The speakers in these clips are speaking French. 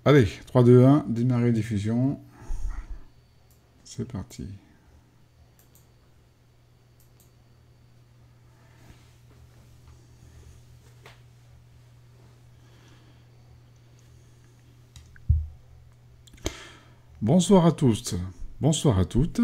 Allez, 3, 2, 1, démarrer diffusion. C'est parti. Bonsoir à tous, bonsoir à toutes.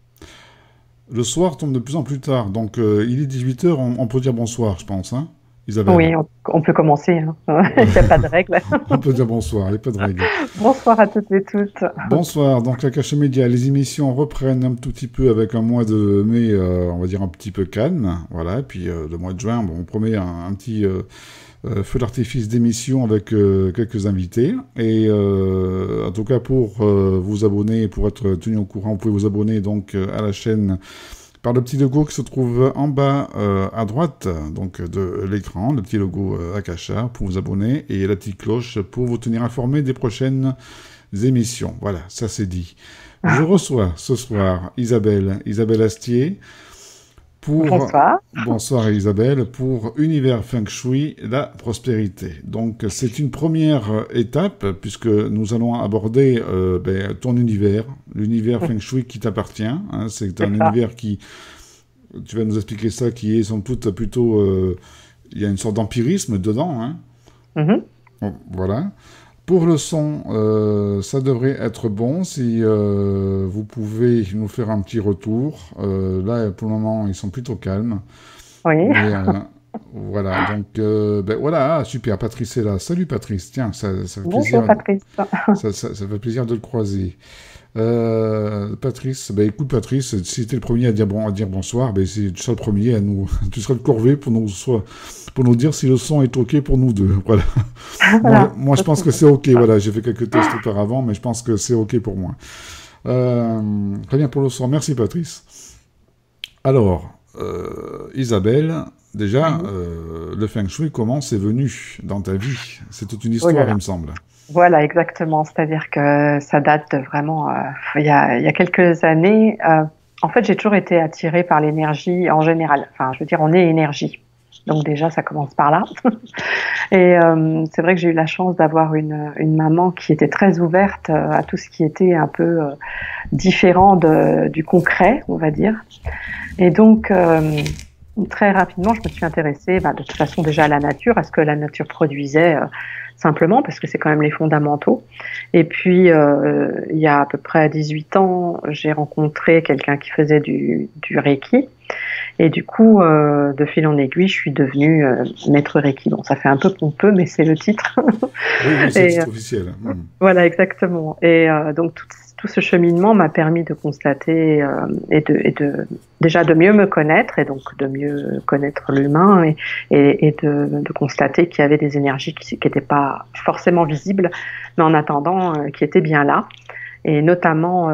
Le soir tombe de plus en plus tard, donc il est 18 heures, on peut dire bonsoir, je pense, hein, Isabelle. Oui, on peut commencer, hein. Il n'y a pas de règle. On peut dire bonsoir, il n'y a pas de règle. Bonsoir à toutes et tous. Bonsoir, donc la Cachée Média, les émissions reprennent un tout petit peu avec un mois de mai, on va dire un petit peu calme, voilà, et puis le mois de juin, bon, on promet un petit feu d'artifice d'émission avec quelques invités, et en tout cas pour vous abonner, pour être tenu au courant, vous pouvez vous abonner donc à la chaîne par le petit logo qui se trouve en bas à droite donc de l'écran, le petit logo Akasha pour vous abonner, et la petite cloche pour vous tenir informé des prochaines émissions. Voilà, ça c'est dit. Je reçois ce soir Isabelle Astier pour... Bonsoir. Bonsoir Isabelle, pour Univers Feng Shui, la prospérité. Donc c'est une première étape puisque nous allons aborder ton univers, l'univers Feng Shui qui t'appartient. Hein, c'est un univers qui, tu vas nous expliquer ça, qui est sans doute plutôt... il y a une sorte d'empirisme dedans. Hein. Mhm. Bon, voilà. Pour le son, ça devrait être bon si vous pouvez nous faire un petit retour. Là, pour le moment, ils sont plutôt calmes. Oui. Mais voilà, donc voilà, super, Patrice est là. Salut Patrice, tiens, ça fait Bonjour plaisir, Patrice. ça fait plaisir de le croiser. Patrice, écoute Patrice, si tu es le premier à dire bonsoir, tu seras le premier à nous, tu seras le corvée pour nous dire si le son est ok pour nous deux. Voilà. Voilà. Moi, je pense que c'est ok. Voilà, j'ai fait quelques tests auparavant, mais je pense que c'est ok pour moi. Très bien pour le son. Merci Patrice. Alors, Isabelle, déjà, le Feng Shui, comment c'est venu dans ta vie? C'est toute une Oh là histoire, là. il me semble. Voilà, exactement. C'est-à-dire que ça date de vraiment il y a quelques années. En fait, j'ai toujours été attirée par l'énergie en général. Enfin, je veux dire, on est énergie. Donc déjà, ça commence par là. Et c'est vrai que j'ai eu la chance d'avoir une maman qui était très ouverte à tout ce qui était un peu différent du concret, on va dire. Et donc, très rapidement, je me suis intéressée de toute façon déjà à la nature, à ce que la nature produisait simplement, parce que c'est quand même les fondamentaux. Et puis, il y a à peu près 18 ans, j'ai rencontré quelqu'un qui faisait du Reiki. Et du coup, de fil en aiguille, je suis devenue maître Reiki. Bon, ça fait un peu pompeux, mais c'est le titre. Oui, c'est le Et titre officiel. voilà, exactement. Et donc, tout ce cheminement m'a permis de constater déjà de mieux me connaître et donc de mieux connaître l'humain et de constater qu'il y avait des énergies qui n'étaient pas forcément visibles, mais en attendant, qui étaient bien là. Et notamment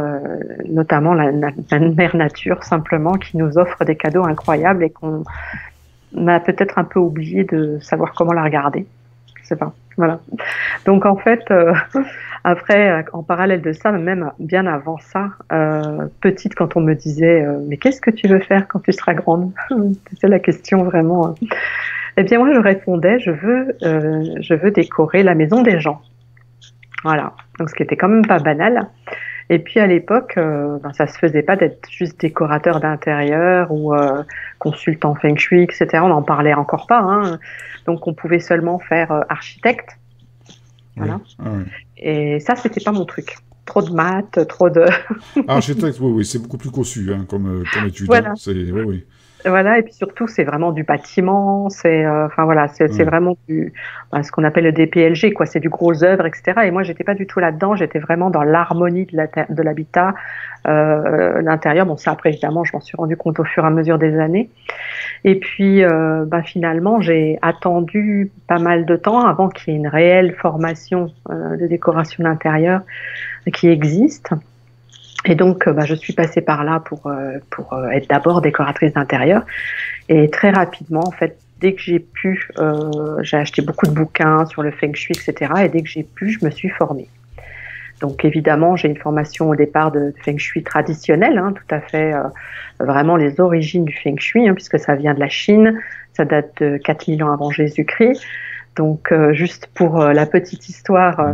la mère nature, simplement, qui nous offre des cadeaux incroyables et qu'on a peut-être un peu oublié de savoir comment la regarder. Je sais pas. Voilà. Donc en fait, après, en parallèle de ça, même bien avant ça, petite, quand on me disait mais qu'est-ce que tu veux faire quand tu seras grande? C'est la question vraiment. Eh bien moi je répondais je veux décorer la maison des gens. Voilà. Donc ce qui était quand même pas banal. Et puis à l'époque, ça se faisait pas d'être juste décorateur d'intérieur ou consultant feng shui, etc. On n'en parlait encore pas, hein. Donc on pouvait seulement faire architecte. Voilà. Oui. Ah, oui. Et ça, c'était pas mon truc. Trop de maths, trop de... Architecte, oui, c'est beaucoup plus cossu comme étude. Hein. Voilà. Oui. Voilà, et puis surtout, c'est vraiment du bâtiment, enfin voilà, c'est Ouais. vraiment ce qu'on appelle le DPLG, quoi, c'est du gros œuvre, etc. Et moi, j'étais pas du tout là-dedans, j'étais vraiment dans l'harmonie de l'habitat, l'intérieur. Bon, ça, après, évidemment, je m'en suis rendu compte au fur et à mesure des années. Et puis, finalement, j'ai attendu pas mal de temps avant qu'il y ait une réelle formation de décoration d'intérieur qui existe. Et donc, je suis passée par là pour être d'abord décoratrice d'intérieur. Et très rapidement, en fait, dès que j'ai pu, j'ai acheté beaucoup de bouquins sur le feng shui, etc. Et dès que j'ai pu, je me suis formée. Donc, évidemment, j'ai une formation au départ de feng shui traditionnelle, hein, tout à fait, vraiment les origines du feng shui, hein, puisque ça vient de la Chine. Ça date de 4000 ans avant Jésus-Christ. Donc, juste pour la petite histoire,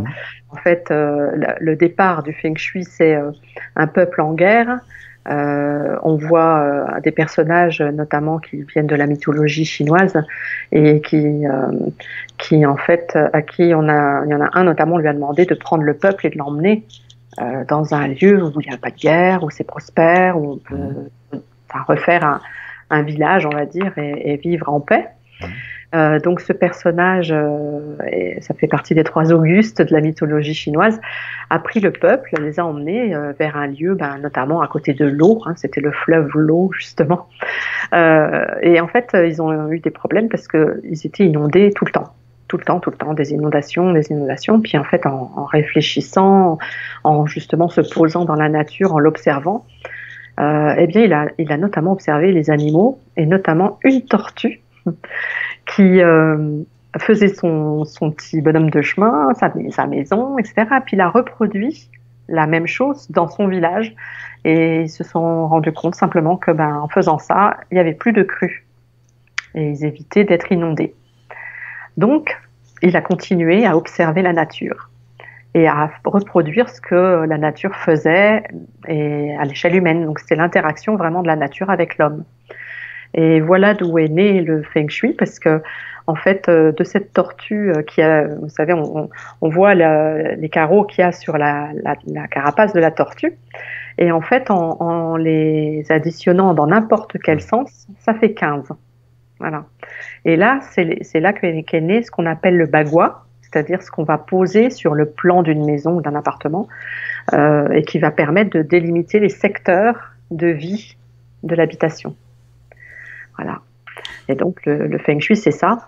En fait, le départ du Feng Shui, c'est un peuple en guerre. On voit des personnages, notamment qui viennent de la mythologie chinoise et qui en fait, à qui il y en a un notamment, on lui a demandé de prendre le peuple et de l'emmener dans un lieu où il n'y a pas de guerre, où c'est prospère, où on peut refaire un village, on va dire, et vivre en paix. Donc ce personnage, et ça fait partie des 3 Augustes de la mythologie chinoise, a pris le peuple, les a emmenés vers un lieu, notamment à côté de l'eau, hein, c'était le fleuve l'eau justement. Et en fait, ils ont eu des problèmes parce qu'ils étaient inondés tout le temps. Tout le temps, des inondations. Puis en fait, en réfléchissant, en justement se posant dans la nature, en l'observant, eh bien, il a notamment observé les animaux, et notamment une tortue qui faisait son petit bonhomme de chemin, sa maison, etc. Puis il a reproduit la même chose dans son village, et ils se sont rendus compte simplement que, en faisant ça, il n'y avait plus de crues, et ils évitaient d'être inondés. Donc, il a continué à observer la nature et à reproduire ce que la nature faisait et à l'échelle humaine. Donc, c'était l'interaction vraiment de la nature avec l'homme. Et voilà d'où est né le Feng Shui, parce que, en fait, de cette tortue qui a, vous savez, on voit les carreaux qu'il y a sur la carapace de la tortue. Et en fait, en les additionnant dans n'importe quel sens, ça fait 15. Voilà. Et là, c'est là qu'est né ce qu'on appelle le bagua, c'est-à-dire ce qu'on va poser sur le plan d'une maison ou d'un appartement, et qui va permettre de délimiter les secteurs de vie de l'habitation. Voilà. Et donc, le Feng Shui, c'est ça.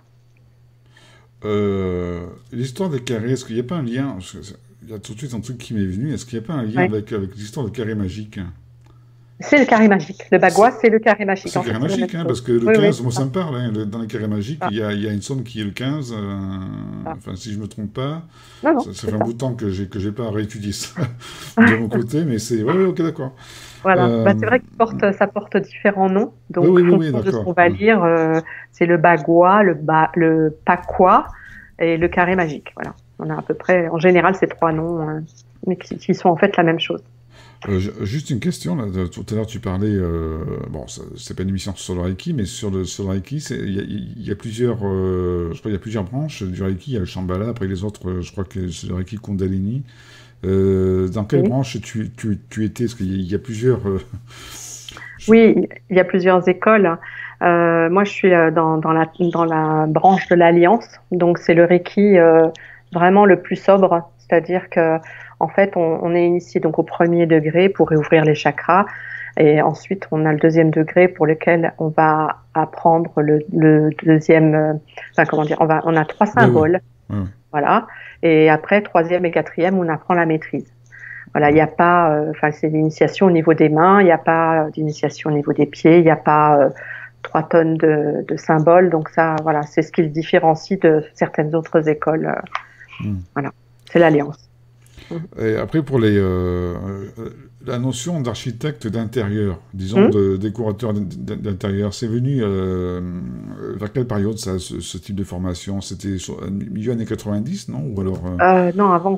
L'histoire des carrés, est-ce qu'il n'y a pas un lien? Il y a tout de suite un truc qui m'est venu. Est-ce qu'il n'y a pas un lien avec l'histoire du carré magique? C'est le carré magique. Le bagua, c'est le carré magique. C'est le carré magique, parce que le 15, moi ça me parle, hein, dans les carrés magiques, il y a une zone qui est le 15, enfin si je ne me trompe pas, ça fait un bout de temps que j'ai pas réétudié ça de mon côté, mais c'est... Oui, ok, d'accord. Voilà, c'est vrai que ça porte différents noms, donc en fonction de ce qu'on va lire, c'est le bagua, le pakwa et le carré magique. Voilà. On a à peu près, en général, ces 3 noms, mais qui sont en fait la même chose. Juste une question, là, tout à l'heure tu parlais, bon, c'est pas une émission sur le Reiki, mais sur le Reiki, il y a plusieurs, je crois qu'il y a plusieurs branches du Reiki, il y a le Shambhala, après les autres, je crois que c'est le Reiki Kundalini. Dans quelle branche tu étais? Parce qu'il y a plusieurs... Oui, il y a plusieurs écoles. Moi, je suis dans la branche de l'Alliance, donc c'est le Reiki vraiment le plus sobre, c'est-à-dire que en fait, on est initié donc au 1er degré pour réouvrir les chakras, et ensuite on a le 2e degré pour lequel on va apprendre le deuxième. Enfin, comment dire, on a 3 symboles, voilà. Et après 3e et 4e, on apprend la maîtrise. Voilà, il n'y a pas, c'est l'initiation au niveau des mains, il n'y a pas d'initiation au niveau des pieds, il n'y a pas 3 tonnes de symboles. Donc ça, voilà, c'est ce qui le différencie de certaines autres écoles. Voilà, c'est l'Alliance. Et après, pour la notion d'architecte d'intérieur, disons de décorateur d'intérieur, c'est venu vers quelle période ça, ce type de formation? C'était milieu années 90, non? Ou alors, non, avant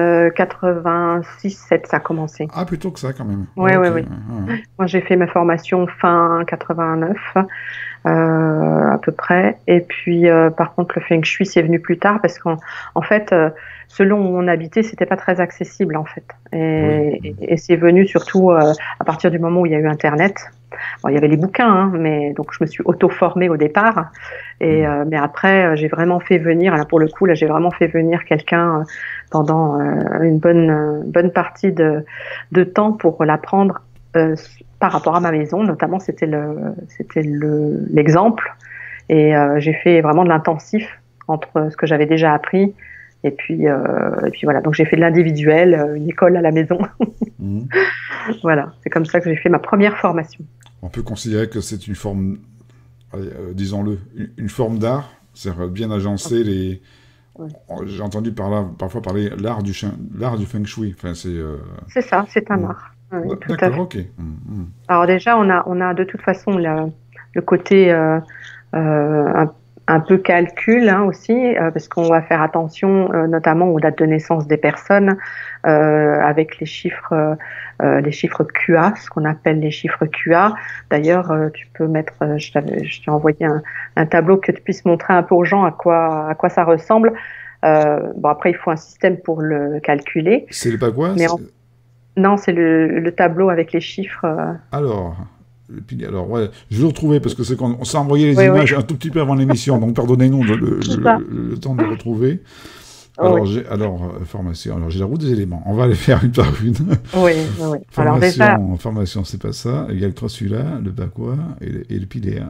86-7, ça a commencé. Ah, plutôt que ça, quand même. Oui, oui. Moi, j'ai fait ma formation fin 89, à peu près. Et puis, par contre, le Feng Shui, c'est venu plus tard parce qu'en fait, selon où on habitait, c'était pas très accessible, en fait. Et c'est venu surtout à partir du moment où il y a eu Internet. Bon, il y avait les bouquins, hein, mais donc je me suis auto-formée au départ. Mais après, j'ai vraiment fait venir, là, pour le coup, j'ai vraiment fait venir quelqu'un pendant une bonne partie de temps pour l'apprendre par rapport à ma maison. Notamment, c'était l'exemple. Et j'ai fait vraiment de l'intensif entre ce que j'avais déjà appris. Et puis voilà, donc j'ai fait de l'individuel, une école à la maison. Voilà, c'est comme ça que j'ai fait ma première formation. On peut considérer que c'est une forme, disons-le, une forme d'art, c'est-à-dire bien agencer J'ai entendu parfois parler l'art du Feng Shui. Enfin, c'est ça, c'est un art. Oui, d'accord, ok. Alors déjà, on a de toute façon le côté un un peu calcul aussi, parce qu'on va faire attention notamment aux dates de naissance des personnes avec les chiffres QA, ce qu'on appelle les chiffres QA. D'ailleurs, tu peux mettre, je t'ai envoyé un tableau que tu puisses montrer un peu aux gens à quoi ça ressemble. Bon, après, il faut un système pour le calculer. C'est pas quoi? Non, c'est le tableau avec les chiffres. Alors, ouais, je vais le retrouver parce que c'est qu'on s'est envoyé les Oui, images un tout petit peu avant l'émission, donc pardonnez-nous le temps de le retrouver. Alors, formation. Alors, j'ai la roue des éléments. On va les faire une par une. Oui. Alors déjà... Formation, c'est pas ça. Il y a le 3 celui-là, le bas quoi, et le pilier.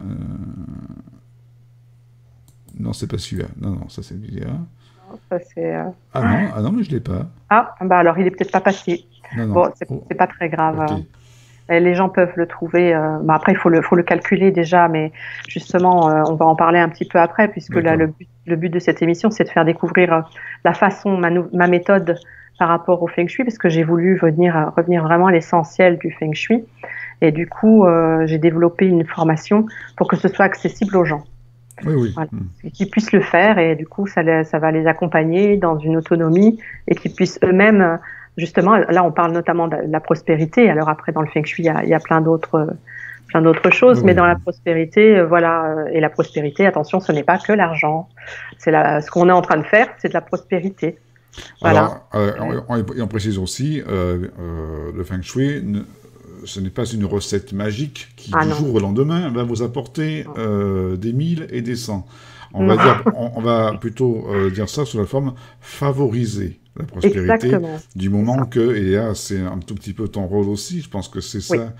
Non, c'est pas celui-là. Non, ça c'est le pilier. Ça, c'est, Ah non, mais je l'ai pas. Ah, bah alors il est peut-être pas passé. Non. Bon, c'est pas très grave. Okay. Les gens peuvent le trouver. Bah après, il faut le calculer déjà, mais justement, on va en parler un petit peu après, puisque là, le but de cette émission, c'est de faire découvrir la façon, ma méthode par rapport au Feng Shui, parce que j'ai voulu revenir vraiment à l'essentiel du Feng Shui. Et du coup, j'ai développé une formation pour que ce soit accessible aux gens. Oui. Voilà. Qu'ils puissent le faire, et du coup, ça va les accompagner dans une autonomie, et qu'ils puissent eux-mêmes... Justement, là, on parle notamment de la prospérité. Alors après, dans le Feng Shui, il y a plein d'autres choses, mais dans la prospérité, et la prospérité, attention, ce n'est pas que l'argent. Ce qu'on est en train de faire, c'est de la prospérité. Voilà. Alors, on précise aussi, le Feng Shui, ce n'est pas une recette magique qui, du jour au lendemain, va vous apporter des 1000 et des 100. On va plutôt dire ça sous la forme favoriser la prospérité. Du moment que, et là c'est un tout petit peu ton rôle aussi, je pense que c'est ça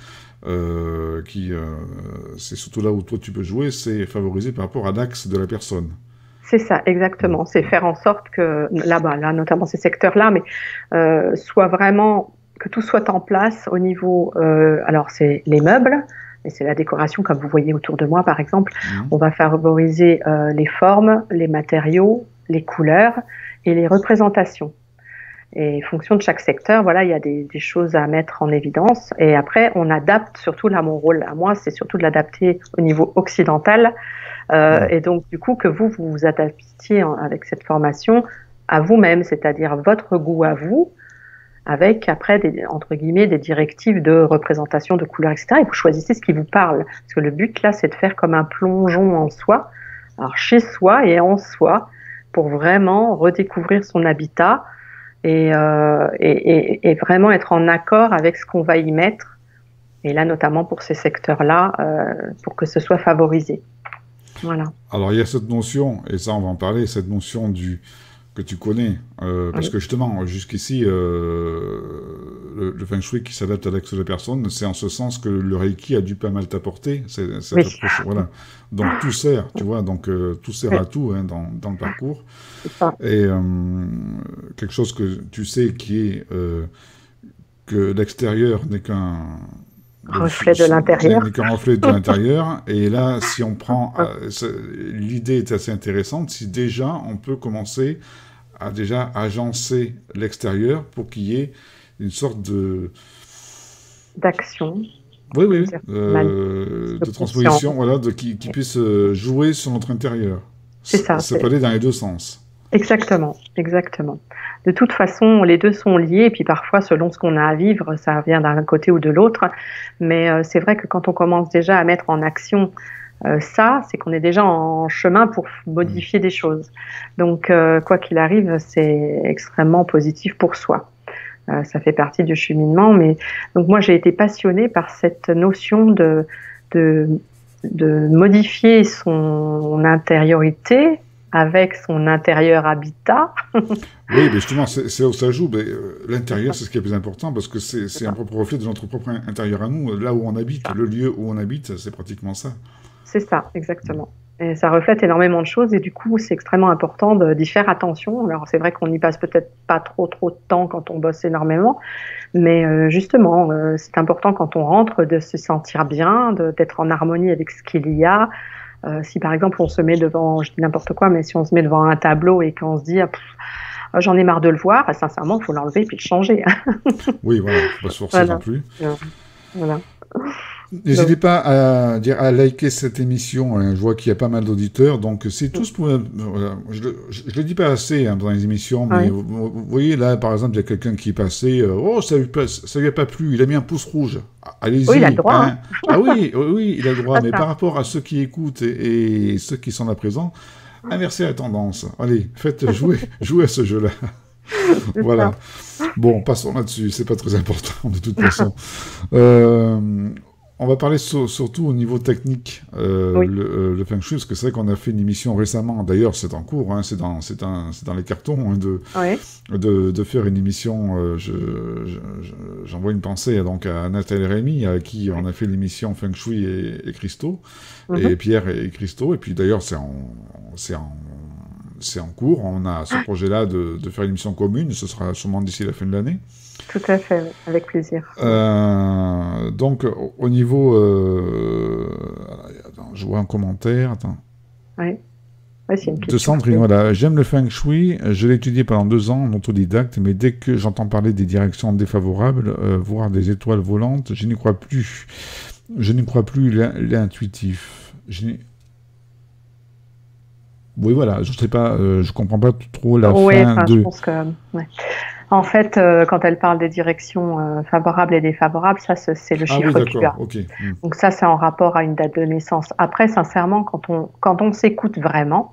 c'est surtout là où toi tu peux jouer, c'est favoriser par rapport à l'axe de la personne. C'est ça, exactement. C'est faire en sorte que, là notamment ces secteurs-là, mais soit vraiment, que tout soit en place au niveau, alors c'est les meubles, et c'est la décoration, comme vous voyez autour de moi, par exemple. On va favoriser les formes, les matériaux, les couleurs et les représentations. Et en fonction de chaque secteur, il y a des choses à mettre en évidence. Et après, on adapte, surtout là, mon rôle à moi, c'est surtout de l'adapter au niveau occidental. Et donc, du coup, que vous vous adaptiez avec cette formation à vous-même, c'est-à-dire votre goût à vous, avec après, entre guillemets, des directives de représentation de couleurs, etc. Et vous choisissez ce qui vous parle. Parce que le but, là, c'est de faire comme un plongeon en soi, alors chez soi et en soi, pour vraiment redécouvrir son habitat et vraiment être en accord avec ce qu'on va y mettre. Et là, notamment pour ces secteurs-là, pour que ce soit favorisé. Voilà. Alors, il y a cette notion, et ça, on va en parler, cette notion que tu connais, parce que justement, jusqu'ici, le Feng Shui qui s'adapte à l'axe de la personne, c'est en ce sens que le Reiki a dû pas mal t'apporter. Voilà. Donc tout sert, tu vois, tout sert à tout dans le parcours. Et quelque chose que tu sais qui est que l'extérieur n'est qu'un reflet de l'intérieur. N'est qu'un reflet de l'intérieur. Et là, si on prend... l'idée est assez intéressante. Si déjà, on peut commencer à déjà agencer l'extérieur pour qu'il y ait une sorte d'action. Oui. De transposition, qui puisse jouer sur notre intérieur. C'est ça. Ça peut aller dans les deux sens. Exactement. De toute façon, les deux sont liés, et puis parfois, selon ce qu'on a à vivre, ça vient d'un côté ou de l'autre. Mais c'est vrai que quand on commence déjà à mettre en action c'est qu'on est déjà en chemin pour modifier des choses. Donc, quoi qu'il arrive, c'est extrêmement positif pour soi. Ça fait partie du cheminement. Mais donc, moi, j'ai été passionnée par cette notion de modifier son intériorité avec son intérieur habitat. Oui, mais justement, c'est là où ça joue. L'intérieur, c'est ce qui est le plus important, parce que c'est un propre reflet de notre propre intérieur à nous. Là où on habite, le lieu où on habite, c'est pratiquement ça. C'est ça, exactement. Et ça reflète énormément de choses, et du coup, c'est extrêmement important d'y faire attention. Alors, c'est vrai qu'on n'y passe peut-être pas trop de temps quand on bosse énormément, mais justement, c'est important quand on rentre de se sentir bien, d'être en harmonie avec ce qu'il y a. Si par exemple on se met devant, je dis n'importe quoi, mais si on se met devant un tableau et qu'on se dit j'en ai marre de le voir, sincèrement il faut l'enlever et puis le changer. Oui, voilà, faut pas se forcer non plus. Voilà. N'hésitez pas à liker cette émission, hein. Je vois qu'il y a pas mal d'auditeurs, donc c'est tous pour... voilà. Je le dis pas assez hein, dans les émissions, mais Oui, vous voyez, là, par exemple, il y a quelqu'un qui est passé, oh, ça lui a pas plu, il a mis un pouce rouge. oui, il a le Allez-y, droit, hein. hein. Ah oui, oui, oui, il a le droit, C'est mais par ça. rapport à ceux qui écoutent et ceux qui sont là présents, inversez la tendance. Allez, faites jouer, jouer à ce jeu-là. C'est Voilà. ça. Bon, passons là-dessus, c'est pas très important de toute façon. Euh, on va parler surtout au niveau technique, Oui. le Feng Shui, parce que c'est vrai qu'on a fait une émission récemment, d'ailleurs c'est en cours, hein, c'est dans les cartons hein, Oui. de faire une émission, j'envoie une pensée donc, à Nathalie Rémy, à qui on a fait l'émission Feng Shui et Christo, et Mhm. Pierre et Christo, et puis d'ailleurs c'est en, c'est en cours, on a ce projet-là de faire une émission commune, ce sera sûrement d'ici la fin de l'année. Tout à fait, oui, avec plaisir. Donc, au niveau... attends, je vois un commentaire. Attends. Oui. Oui, c'est une De question. Sandrine, voilà. J'aime le Feng Shui. Je l'ai étudié pendant 2 ans en autodidacte, mais dès que j'entends parler des directions défavorables, voire des étoiles volantes, je n'y crois plus. Je n'y crois plus l'intuitif. Oui, voilà. Je sais pas, je comprends pas trop la Oui, fin enfin, je de... pense que. Ouais. En fait, quand elle parle des directions favorables et défavorables, ça, c'est le Ah oui, chiffre d'accord. QA. Ok. Hmm. Donc ça, c'est en rapport à une date de naissance. Après, sincèrement, quand on s'écoute vraiment,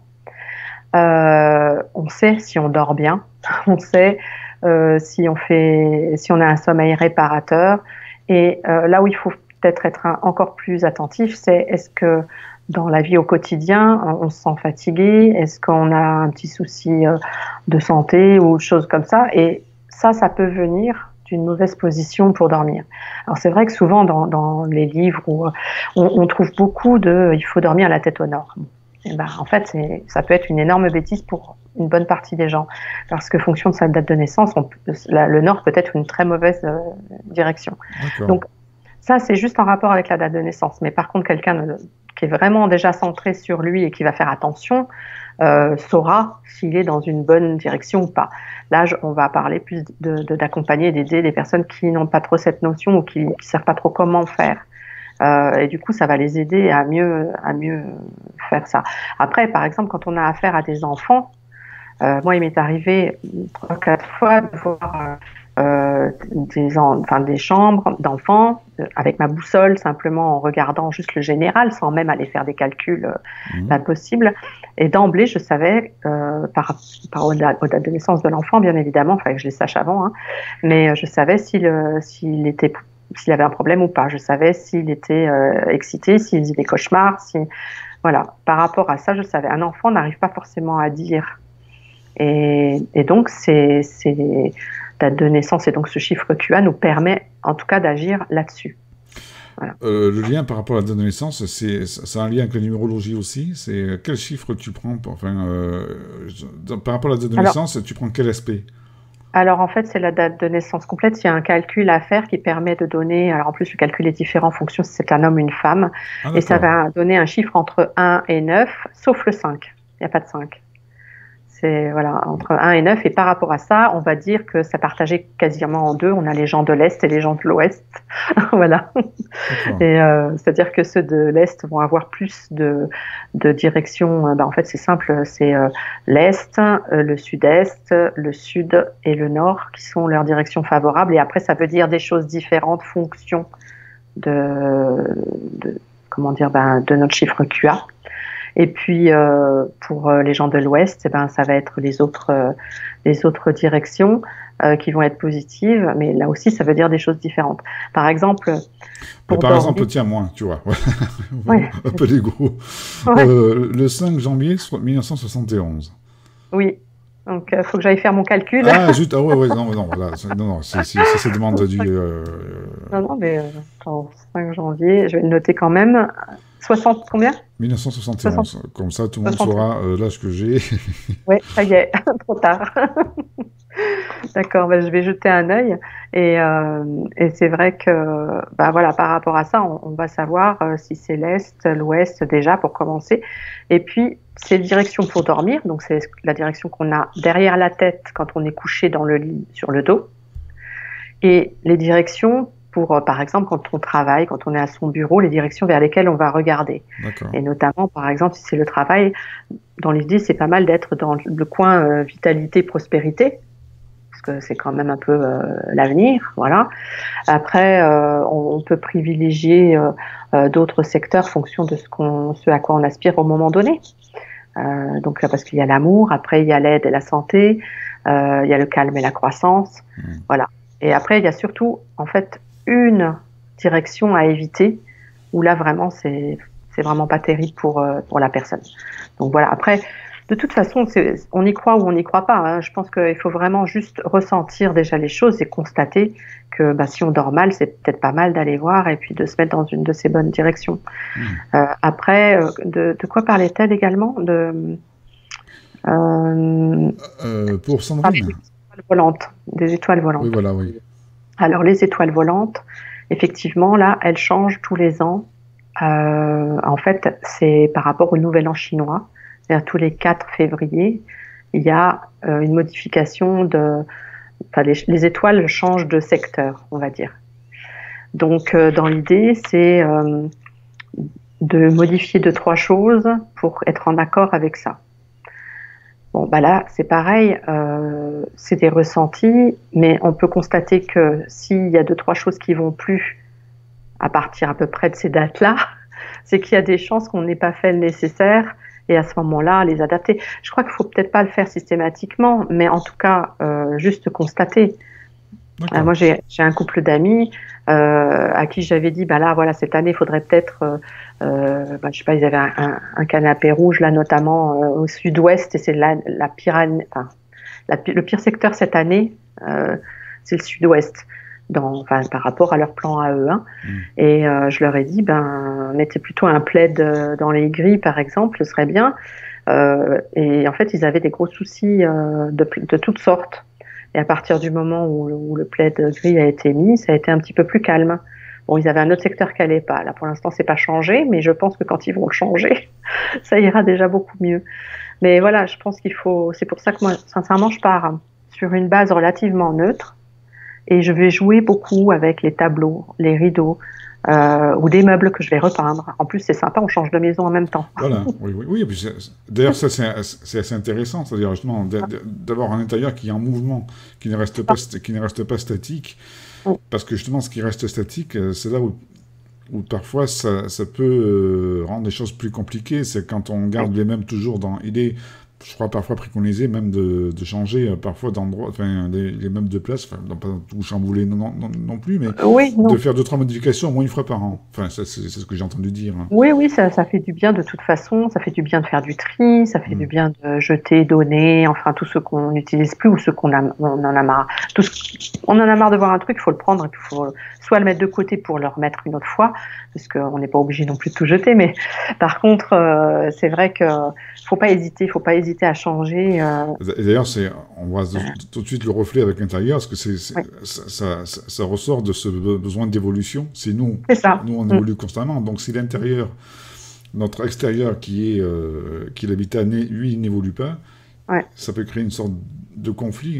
on sait si on dort bien, on sait si on a un sommeil réparateur. Et là où il faut peut-être être encore plus attentif, c'est est-ce que dans la vie au quotidien, on se sent fatigué, est-ce qu'on a un petit souci de santé ou choses comme ça. Et ça peut venir d'une mauvaise position pour dormir. Alors c'est vrai que souvent dans les livres où on trouve beaucoup de il faut dormir la tête au nord. Et ben, en fait, ça peut être une énorme bêtise pour une bonne partie des gens. Parce que, fonction de sa date de naissance, le nord peut être une très mauvaise direction. D'accord. Donc, ça, c'est juste en rapport avec la date de naissance. Mais par contre, qui est vraiment déjà centré sur lui et qui va faire attention, saura s'il est dans une bonne direction ou pas. Là, on va parler plus d'accompagner et d'aider les personnes qui n'ont pas trop cette notion ou qui ne savent pas trop comment faire. Et du coup, ça va les aider à mieux faire ça. Après, par exemple, quand on a affaire à des enfants, moi, il m'est arrivé 3-4 fois de voir des chambres d'enfants avec ma boussole, simplement en regardant juste le général, sans même aller faire des calculs Mhm. pas possible. Et d'emblée, je savais, aux dates de naissance de l'enfant, bien évidemment, il fallait que je les sache avant, hein, mais je savais s'il avait un problème ou pas. Je savais s'il était excité, s'il faisait des cauchemars. Voilà. Par rapport à ça, je savais. Un enfant n'arrive pas forcément à dire. Et donc, ces dates de naissance et donc ce chiffre QA nous permet en tout cas d'agir là-dessus. Voilà. Le lien par rapport à la date de naissance, c'est un lien avec la numérologie aussi. C'est quel chiffre tu prends par rapport à la date de Alors, naissance, tu prends quel aspect? alors, en fait, c'est la date de naissance complète. Il y a un calcul à faire qui permet de donner. Alors, en plus, le calcul est différent en fonction si c'est un homme ou une femme. Ah Et ça d'accord. va donner un chiffre entre 1 et 9, sauf le 5. Il n'y a pas de 5. C'est voilà, entre 1 et 9. Et par rapport à ça, on va dire que ça partagé quasiment en deux. On a les gens de l'Est et les gens de l'Ouest. Voilà. D'accord. Et c'est-à-dire que ceux de l'Est vont avoir plus de direction. En fait, c'est simple. C'est l'Est, le Sud-Est, le Sud et le Nord qui sont leurs directions favorables. Et après, ça veut dire des choses différentes fonction de notre chiffre QA. Et puis, pour les gens de l'Ouest, ça va être les autres directions qui vont être positives, mais là aussi, ça veut dire des choses différentes. Par exemple, Mais pour par exemple, dormir... tiens, moi, tu vois, Ouais, un peu d'ego. ouais, Le 5 janvier 1971. oui. Donc, il faut que j'aille faire mon calcul. Ah, juste, ah ouais, ouais, non, non, voilà, non, si ça demande du... Non, non, mais attends, 5 janvier, je vais le noter quand même. 60, combien? 60, 1971. Comme ça, tout le monde 60. saura l'âge que j'ai. Ouais, ça y est, trop tard. D'accord, je vais jeter un œil et c'est vrai que voilà, par rapport à ça, on va savoir si c'est l'Est, l'Ouest déjà pour commencer. Et puis, c'est direction pour dormir, donc c'est la direction qu'on a derrière la tête quand on est couché dans le lit sur le dos. Et les directions pour, par exemple, quand on travaille, quand on est à son bureau, les directions vers lesquelles on va regarder. D'accord. Et notamment, par exemple, si c'est le travail, dans l'idée, c'est pas mal d'être dans le coin vitalité, prospérité, parce que c'est quand même un peu l'avenir, voilà. Après, on peut privilégier d'autres secteurs en fonction de ce à quoi on aspire au moment donné. Donc, parce qu'il y a l'amour, après il y a l'aide et la santé, il y a le calme et la croissance, voilà. Et après, il y a surtout, en fait, une direction à éviter, où là, vraiment, c'est vraiment pas terrible pour la personne. Donc voilà. Après, de toute façon, on y croit ou on n'y croit pas, hein. Je pense qu'il faut vraiment juste ressentir déjà les choses et constater que si on dort mal, c'est peut-être pas mal d'aller voir et puis de se mettre dans une de ces bonnes directions. Après, de quoi parlait-elle également Pour Sandrine. Des étoiles volantes. Oui, voilà, oui. Alors, les étoiles volantes, effectivement, là, elles changent tous les ans. En fait, c'est par rapport au Nouvel An chinois. C'est-à-dire tous les 4 février, il y a une modification les étoiles changent de secteur, on va dire. Donc, dans l'idée, c'est de modifier 2-3 choses pour être en accord avec ça. Bon, là, c'est pareil, c'est des ressentis, mais on peut constater que s'il y a 2-3 choses qui vont plus à partir à peu près de ces dates-là, c'est qu'il y a des chances qu'on n'ait pas fait le nécessaire et à ce moment-là, les adapter. Je crois qu'il faut peut-être pas le faire systématiquement, mais en tout cas, juste constater. Moi, j'ai un couple d'amis à qui j'avais dit, là, voilà, cette année, il faudrait peut-être, je sais pas, ils avaient un canapé rouge, là, notamment au sud-ouest, et c'est le pire secteur cette année, c'est le sud-ouest, par rapport à leur plan à eux. Hein. Et je leur ai dit, mettez plutôt un plaid dans les grilles, par exemple, ce serait bien. Et en fait, ils avaient des gros soucis de toutes sortes. Et à partir du moment où le plaid gris a été mis, ça a été un petit peu plus calme. Bon, ils avaient un autre secteur qui n'allait pas. Là, pour l'instant, c'est pas changé, mais je pense que quand ils vont le changer, ça ira déjà beaucoup mieux. Mais voilà, je pense qu'il faut. C'est pour ça que moi, sincèrement, je pars sur une base relativement neutre et je vais jouer beaucoup avec les tableaux, les rideaux ou des meubles que je vais repeindre. En plus, c'est sympa, on change de maison en même temps. Voilà, oui. D'ailleurs, ça, c'est assez intéressant, c'est-à-dire justement d'avoir un intérieur qui est en mouvement, qui ne reste pas statique, parce que justement, ce qui reste statique, c'est là où parfois ça peut rendre les choses plus compliquées. C'est quand on garde les mêmes toujours dans idée. Je crois parfois préconiser même de changer parfois d'endroit, les meubles de place, pas tout chambouler non plus, mais de faire 2-3 modifications au moins une fois par an. Enfin, ça, c'est ce que j'ai entendu dire. Oui, ça fait du bien de toute façon, ça fait du bien de faire du tri, ça fait du bien de jeter, donner, enfin tout ce qu'on n'utilise plus ou ce on en a marre. On en a marre de voir un truc, il faut le prendre et puis il faut soit le mettre de côté pour le remettre une autre fois, parce qu'on n'est pas obligé non plus de tout jeter, mais par contre, c'est vrai que faut pas hésiter à changer. Et d'ailleurs, on voit tout de suite le reflet avec l'intérieur, parce que ça ressort de ce besoin d'évolution. C'est nous. C'est ça. Nous, on évolue constamment. Donc, si l'intérieur, notre extérieur qui l'habitat, lui, n'évolue pas, ça peut créer une sorte de conflit.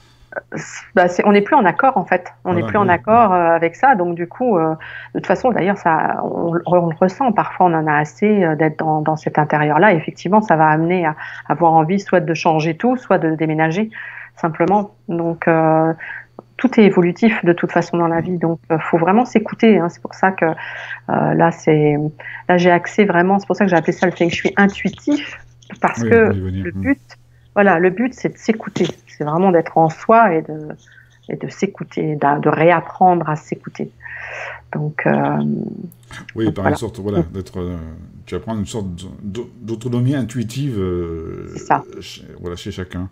On n'est plus en accord en fait, on n'est plus en accord avec ça, donc du coup, de toute façon d'ailleurs ça, on le ressent, parfois on en a assez d'être dans cet intérieur-là, et effectivement ça va amener à avoir envie soit de changer tout, soit de déménager simplement, donc tout est évolutif de toute façon dans la vie, donc faut vraiment s'écouter, hein. C'est pour ça que là j'ai axé vraiment, c'est pour ça que j'ai appelé ça le feng shui intuitif, parce que le but c'est de s'écouter, c'est vraiment d'être en soi et de s'écouter, de réapprendre à s'écouter. Donc une sorte tu vas prendre une sorte d'autonomie intuitive chez chacun.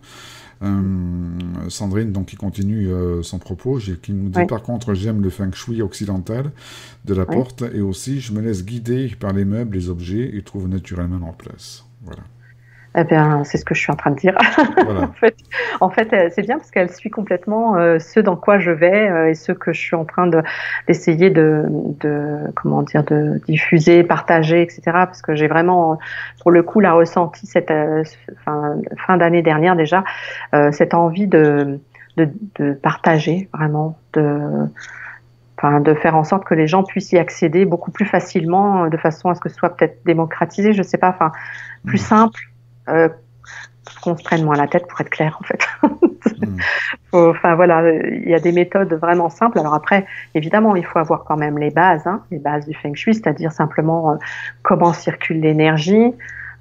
Sandrine, donc, qui continue son propos, qui nous dit par contre, j'aime le feng shui occidental de la porte, et aussi je me laisse guider par les meubles, les objets, et trouve naturellement leur place. Voilà. Eh bien, c'est ce que je suis en train de dire. Voilà. en fait, c'est bien parce qu'elle suit complètement ce dans quoi je vais et ce que je suis en train d'essayer de diffuser, partager, etc. Parce que j'ai vraiment, pour le coup, ressenti cette fin d'année dernière déjà, cette envie de partager vraiment, enfin, de faire en sorte que les gens puissent y accéder beaucoup plus facilement, de façon à ce que ce soit peut-être démocratisé, je sais pas, enfin, plus simple, qu'on se prenne moins la tête pour être clair, en fait. Enfin, voilà, il y a des méthodes vraiment simples. Alors après, évidemment, il faut avoir quand même les bases du Feng Shui, c'est-à-dire simplement comment circule l'énergie,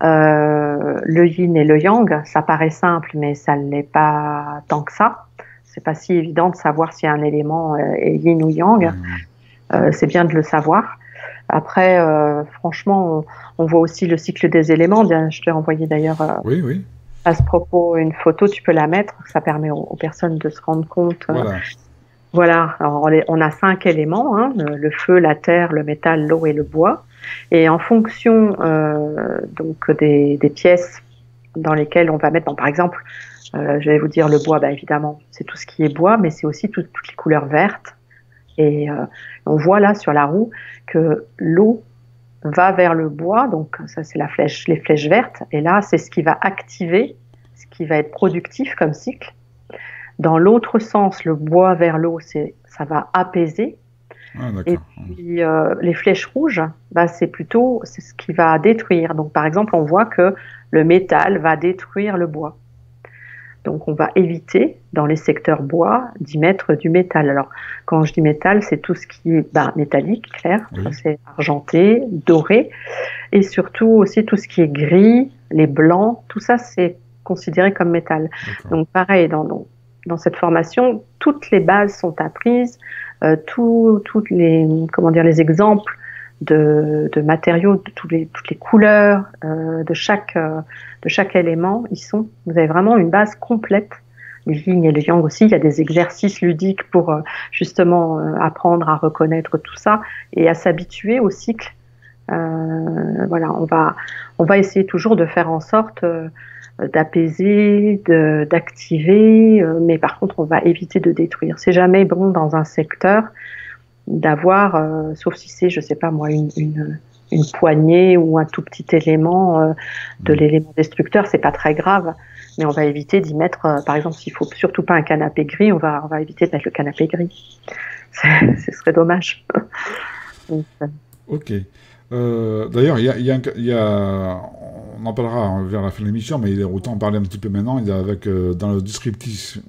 le yin et le yang. Ça paraît simple, mais ça ne l'est pas tant que ça. C'est pas si évident de savoir si un élément est yin ou yang. C'est bien de le savoir. Après, franchement, on voit aussi le cycle des éléments. Bien, je t'ai envoyé d'ailleurs Oui. à ce propos une photo, tu peux la mettre. Ça permet aux personnes de se rendre compte. Voilà. Alors, on a 5 éléments, le feu, la terre, le métal, l'eau et le bois. Et en fonction donc des pièces dans lesquelles on va mettre, bon, par exemple, je vais vous dire le bois, évidemment, c'est tout ce qui est bois, mais c'est aussi toutes les couleurs vertes. Et on voit là sur la roue que l'eau va vers le bois, donc ça c'est les flèches vertes, et là c'est ce qui va activer, ce qui va être productif comme cycle. Dans l'autre sens, le bois vers l'eau, ça va apaiser. Et puis les flèches rouges, c'est ce qui va détruire. Donc par exemple, on voit que le métal va détruire le bois. Donc, on va éviter, dans les secteurs bois, d'y mettre du métal. Alors, quand je dis métal, c'est tout ce qui est métallique, clair, c'est argenté, doré, et surtout aussi tout ce qui est gris, les blancs, tout ça, c'est considéré comme métal. Donc, pareil, dans cette formation, toutes les bases sont apprises, toutes les exemples de matériaux, de toutes les couleurs, de chaque élément, vous avez vraiment une base complète. Le yin et le yang aussi, il y a des exercices ludiques pour justement apprendre à reconnaître tout ça et à s'habituer au cycle. Voilà, on va essayer toujours de faire en sorte d'apaiser, d'activer, mais par contre on va éviter de détruire. C'est jamais bon dans un secteur d'avoir, sauf si c'est, je sais pas moi, une poignée ou un tout petit élément de l'élément destructeur, c'est pas très grave, mais on va éviter d'y mettre, par exemple, s'il faut surtout pas un canapé gris, on va éviter de mettre le canapé gris. Ce serait dommage. Donc, ok. D'ailleurs, on en parlera vers la fin de l'émission, mais autant en parler un petit peu maintenant. Dans le descriptif,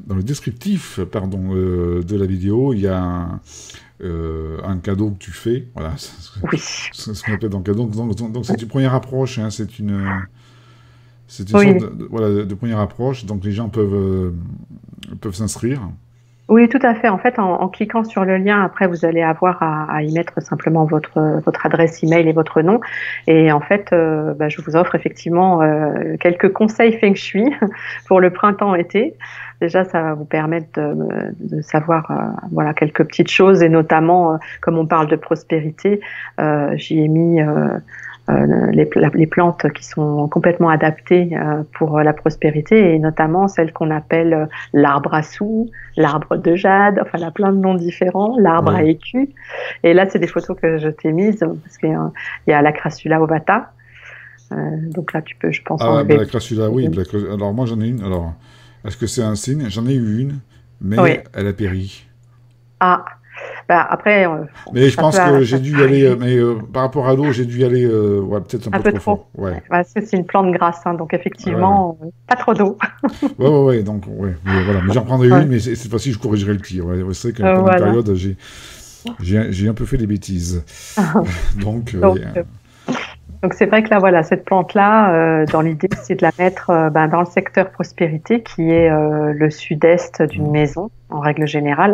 de la vidéo, il y a un cadeau que tu fais, voilà, ce qu'on appelle un cadeau. Donc c'est une première approche, c'est une sorte de première approche, donc les gens peuvent s'inscrire. Oui, tout à fait. En fait, en cliquant sur le lien, après, vous allez avoir à y mettre simplement votre adresse email et votre nom. Et en fait, je vous offre effectivement quelques conseils Feng Shui pour le printemps-été. Déjà, ça va vous permettre de savoir quelques petites choses, et notamment, comme on parle de prospérité, j'y ai mis les plantes qui sont complètement adaptées pour la prospérité, et notamment celles qu'on appelle l'arbre à sous, l'arbre de jade, enfin il y a plein de noms différents, l'arbre à écu. Et là, c'est des photos que je t'ai mises, parce qu'il y a la Crassula ovata. Donc là, tu peux, je pense, enlever. La Crassula, oui. Alors moi, j'en ai une. Alors, est-ce que c'est un signe? J'en ai eu une, mais elle a péri. Ah, après... mais je pense que j'ai dû y aller, par rapport à l'eau, j'ai dû y aller peut-être un peu trop fort. Ouais. Parce que c'est une plante grasse, donc effectivement, pas trop d'eau. Donc, mais voilà. Mais j'en prendrai une, mais cette fois-ci, je corrigerai le tir. C'est vrai que pendant une période, j'ai un peu fait des bêtises. Donc c'est vrai que là, cette plante-là, dans l'idée, c'est de la mettre dans le secteur prospérité, qui est le sud-est d'une maison, en règle générale.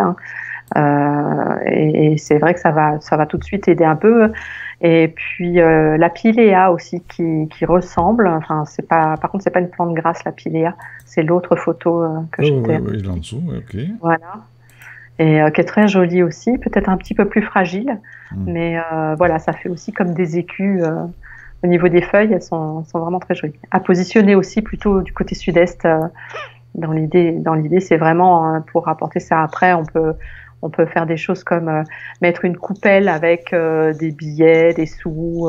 Et c'est vrai que ça va tout de suite aider un peu. Et puis la piléa aussi qui ressemble. Enfin, par contre, c'est pas une plante grasse, la piléa. C'est l'autre photo que j'étais. Oui, là en dessous, ok. Voilà. Et qui est très jolie aussi, peut-être un petit peu plus fragile, mais ça fait aussi comme des écus. Au niveau des feuilles, elles sont vraiment très jolies. À positionner aussi plutôt du côté sud-est. Dans l'idée, c'est vraiment pour apporter ça. Après, on peut faire des choses comme mettre une coupelle avec des billets, des sous.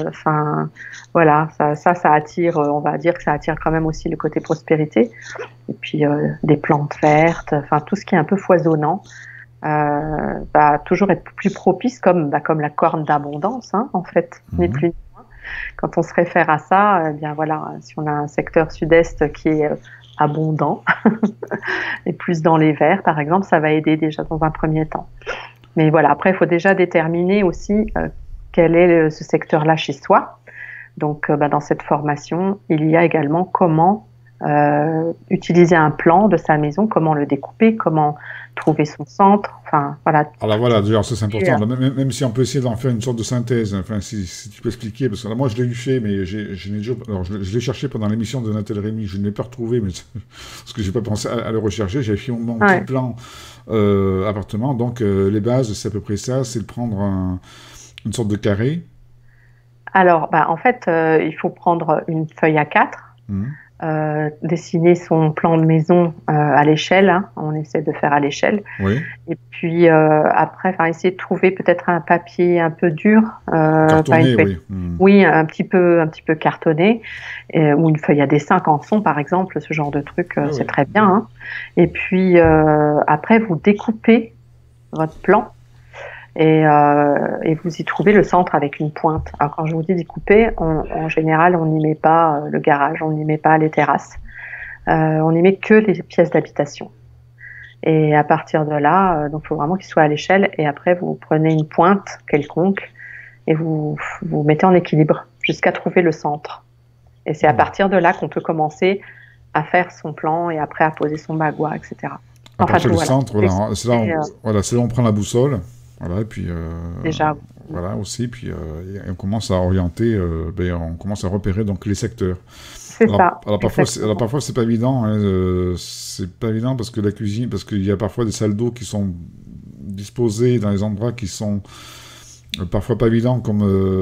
Ça attire. On va dire que ça attire quand même aussi le côté prospérité. Et puis des plantes vertes. Enfin, tout ce qui est un peu foisonnant. va toujours être plus propice, comme la corne d'abondance, hein, en fait, ni plus ni moins. Quand on se réfère à ça, eh bien voilà, si on a un secteur sud-est qui est abondant et plus dans les verts, par exemple, ça va aider déjà dans un premier temps. Mais voilà, après, il faut déjà déterminer aussi quel est ce secteur-là chez soi. Donc, dans cette formation, il y a également comment utiliser un plan de sa maison, comment le découper, comment trouver son centre. Enfin, voilà. Alors voilà, d'ailleurs, ça c'est important. Là, même si on peut essayer d'en faire une sorte de synthèse, enfin, si tu peux expliquer, parce que là, moi je l'ai eu fait, mais alors, je l'ai cherché pendant l'émission de Nathalie Rémy, je ne l'ai pas retrouvé, mais parce que j'ai pas pensé à le rechercher. J'avais fait mon petit plan appartement. Donc, les bases, c'est à peu près ça, c'est de prendre une sorte de carré. Alors, en fait, il faut prendre une feuille A4, dessiner son plan de maison à l'échelle. Hein, on essaie de faire à l'échelle. Oui. Et puis après, essayer de trouver peut-être un papier un peu dur, cartonné, oui. Oui, un petit peu cartonné, ou une feuille à dessin canson, par exemple, ce genre de truc, c'est très bien. Hein. Et puis après, vous découpez votre plan. Et vous y trouvez le centre avec une pointe. Alors quand je vous dis découper, en général, on n'y met pas le garage, on n'y met pas les terrasses. On n'y met que les pièces d'habitation. Et à partir de là, donc il faut vraiment qu'il soit à l'échelle. Et après, vous prenez une pointe quelconque et vous mettez en équilibre jusqu'à trouver le centre. Et c'est à partir de là qu'on peut commencer à faire son plan et après à poser son bagua, etc. À partir du centre, voilà, c'est là où on prend la boussole. Voilà, et puis déjà, voilà aussi, puis on commence à orienter, on commence à repérer donc les secteurs. C'est ça. Alors parfois c'est pas évident, hein, c'est pas évident parce que la cuisine, parce qu'il y a parfois des salles d'eau qui sont disposées dans les endroits qui sont parfois pas évidents, comme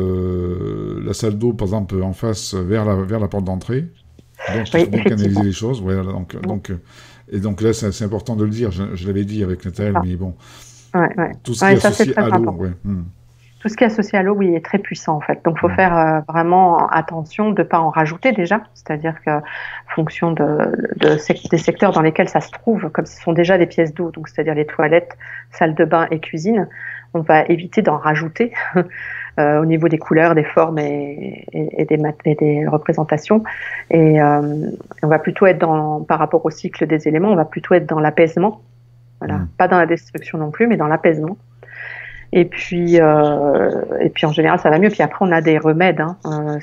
la salle d'eau par exemple en face vers la porte d'entrée. Donc il faut bien canaliser les choses. Voilà, donc là c'est important de le dire. Je l'avais dit avec Nathalie, mais bon. Tout ce qui est associé à l'eau, Tout ce qui est associé à l'eau, oui, est très puissant en fait. Donc, il faut faire vraiment attention de ne pas en rajouter déjà. C'est-à-dire qu'en fonction des secteurs dans lesquels ça se trouve, comme ce sont déjà des pièces d'eau, donc c'est-à-dire les toilettes, salle de bain et cuisine, on va éviter d'en rajouter au niveau des couleurs, des formes et des représentations. Et on va plutôt être par rapport au cycle des éléments, on va plutôt être dans l'apaisement. Voilà. Pas dans la destruction non plus, mais dans l'apaisement. Et puis en général, ça va mieux. Puis après, on a des remèdes, hein,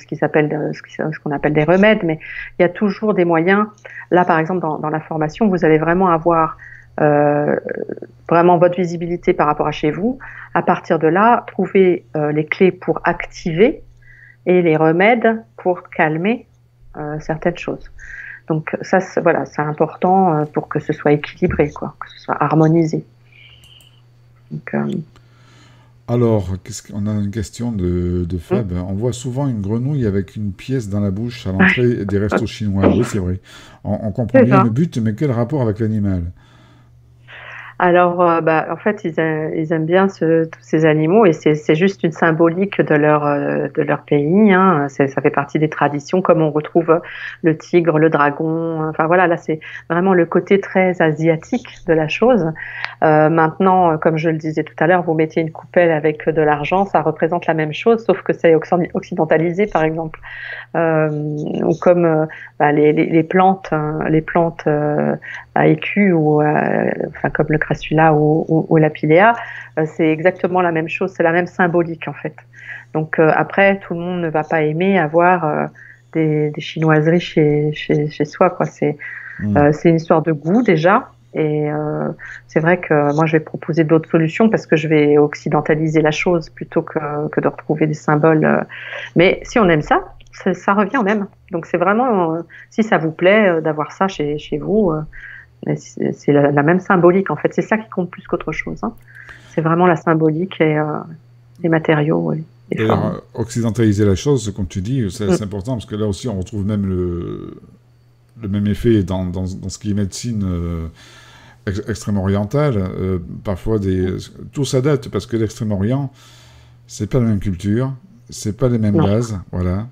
ce qu'on appelle des remèdes, mais il y a toujours des moyens. Là, par exemple, dans la formation, vous allez vraiment avoir vraiment votre visibilité par rapport à chez vous. À partir de là, trouver les clés pour activer et les remèdes pour calmer certaines choses. Donc ça, c'est important pour que ce soit équilibré, quoi, que ce soit harmonisé. Donc, alors, on a une question de Fab. On voit souvent une grenouille avec une pièce dans la bouche à l'entrée des restos chinois. Oui, c'est vrai. On comprend bien le but, mais quel rapport avec l'animal ? Alors, en fait, ils aiment bien tous ces animaux et c'est juste une symbolique de leur pays. Hein. Ça fait partie des traditions, comme on retrouve le tigre, le dragon. Enfin voilà, là c'est vraiment le côté très asiatique de la chose. Maintenant, comme je le disais tout à l'heure, vous mettez une coupelle avec de l'argent, ça représente la même chose, sauf que c'est occidentalisé, par exemple. Ou comme les plantes, à écu ou comme le crassula ou la pilea, c'est exactement la même chose, c'est la même symbolique en fait. Donc après, tout le monde ne va pas aimer avoir des chinoiseries chez soi, quoi. C'est une histoire de goût déjà. Et c'est vrai que moi je vais proposer d'autres solutions parce que je vais occidentaliser la chose plutôt que de retrouver des symboles. Mais si on aime ça, ça revient au même. Donc c'est vraiment, si ça vous plaît d'avoir ça chez vous, c'est la même symbolique en fait. C'est ça qui compte plus qu'autre chose. Hein. C'est vraiment la symbolique et les matériaux. Et occidentaliser la chose, comme tu dis, c'est important parce que là aussi on retrouve même le même effet dans ce qui est médecine extrême-orientale. Parfois, tout s'adapte parce que l'Extrême-Orient, c'est pas la même culture, c'est pas les mêmes bases, voilà.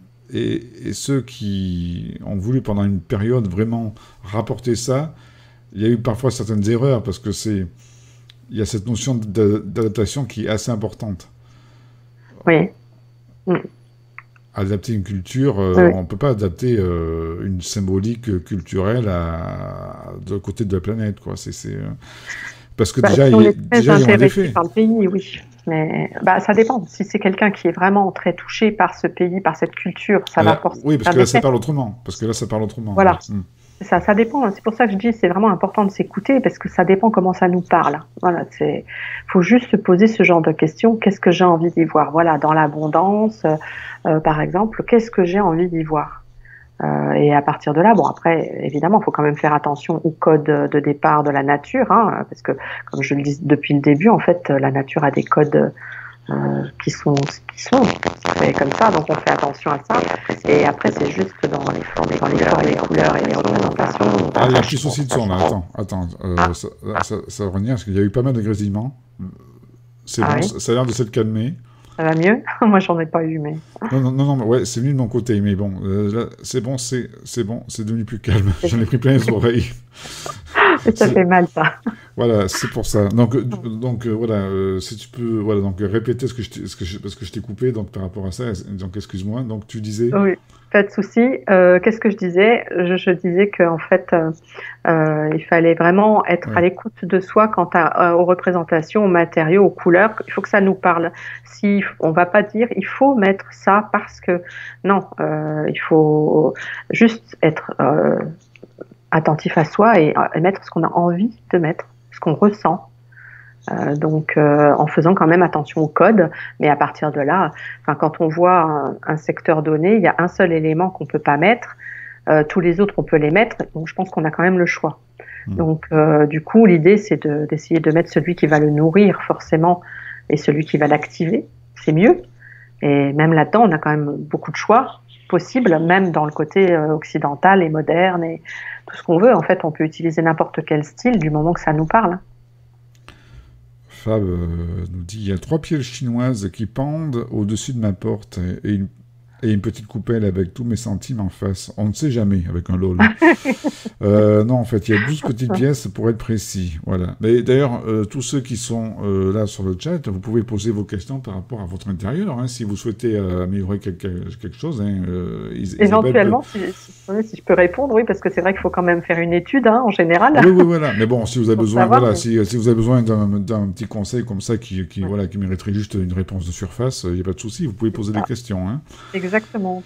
Et ceux qui ont voulu pendant une période vraiment rapporter ça, il y a eu parfois certaines erreurs parce que il y a cette notion d'adaptation qui est assez importante. Oui. Mm. Adapter une culture, Oui. on ne peut pas adapter une symbolique culturelle de côté de la planète, quoi. Parce que déjà, Si on est très déjà, il y a un intéressé effet. par le pays, oui. Mais ça dépend. Si c'est quelqu'un qui est vraiment très touché par ce pays, par cette culture, ça va forcément Oui, parce faire que là, des ça effets. parle autrement. Parce que là, ça parle autrement, oui. Voilà. C'est ça, ça dépend. C'est pour ça que je dis c'est vraiment important de s'écouter parce que ça dépend comment ça nous parle. Voilà, faut juste se poser ce genre de questions. Qu'est-ce que j'ai envie d'y voir? Voilà, dans l'abondance, par exemple, qu'est-ce que j'ai envie d'y voir? Et à partir de là, bon après, évidemment, il faut quand même faire attention au code de départ de la nature, hein, parce que comme je le dis depuis le début, en fait, la nature a des codes qui sont c'est comme ça, donc on fait attention à ça. Et après, c'est juste dans les formes, les couleurs et les représentations. Ah, il y a un petit souci de son, là. Attends. Ah, Ça va revenir, parce qu'il y a eu pas mal de grésillements. C'est ah bon, oui, ça a l'air de s'être calmé. ça va mieux. Moi, j'en ai pas eu, mais Non, mais ouais, c'est venu de mon côté, mais bon, là, c'est bon, c'est devenu plus calme. J'en ai pris plein les oreilles. ça fait mal, ça. Voilà, c'est pour ça. Donc voilà, si tu peux, voilà, donc répéter parce que je t'ai coupé, donc par rapport à ça, donc excuse-moi. Donc tu disais. Oui, pas de souci. Qu'est-ce que je disais? Je disais qu'en fait, il fallait vraiment être à Ouais. l'écoute de soi quant aux représentations, aux matériaux, aux couleurs. Il faut que ça nous parle. Si on va pas dire, il faut mettre ça parce que non, il faut juste être attentif à soi et mettre ce qu'on a envie de mettre, ce qu'on ressent. En faisant quand même attention au code, mais à partir de là, enfin, quand on voit un secteur donné, il y a un seul élément qu'on peut pas mettre, tous les autres on peut les mettre, donc je pense qu'on a quand même le choix. Donc du coup, l'idée c'est d'essayer de mettre celui qui va le nourrir forcément et celui qui va l'activer, c'est mieux. Et même là-dedans, on a quand même beaucoup de choix possibles, même dans le côté occidental et moderne et tout ce qu'on veut. En fait, on peut utiliser n'importe quel style du moment que ça nous parle. Fab nous dit il y a 3 pièges chinoises qui pendent au-dessus de ma porte et une petite coupelle avec tous mes centimes en face. On ne sait jamais avec un lol. Non, en fait, il y a 12 petites pièces pour être précis. Voilà. Mais d'ailleurs, tous ceux qui sont là sur le chat, vous pouvez poser vos questions par rapport à votre intérieur. Hein, si vous souhaitez améliorer quelque chose, hein, Éventuellement, si je peux répondre, oui, parce que c'est vrai qu'il faut quand même faire une étude, hein, en général. Oui, voilà. Mais bon, si vous avez Pour besoin, savoir, voilà, mais... si vous avez besoin d'un petit conseil comme ça voilà, qui mériterait juste une réponse de surface, il n'y a pas de souci. Vous pouvez poser des questions. Hein. Exactement.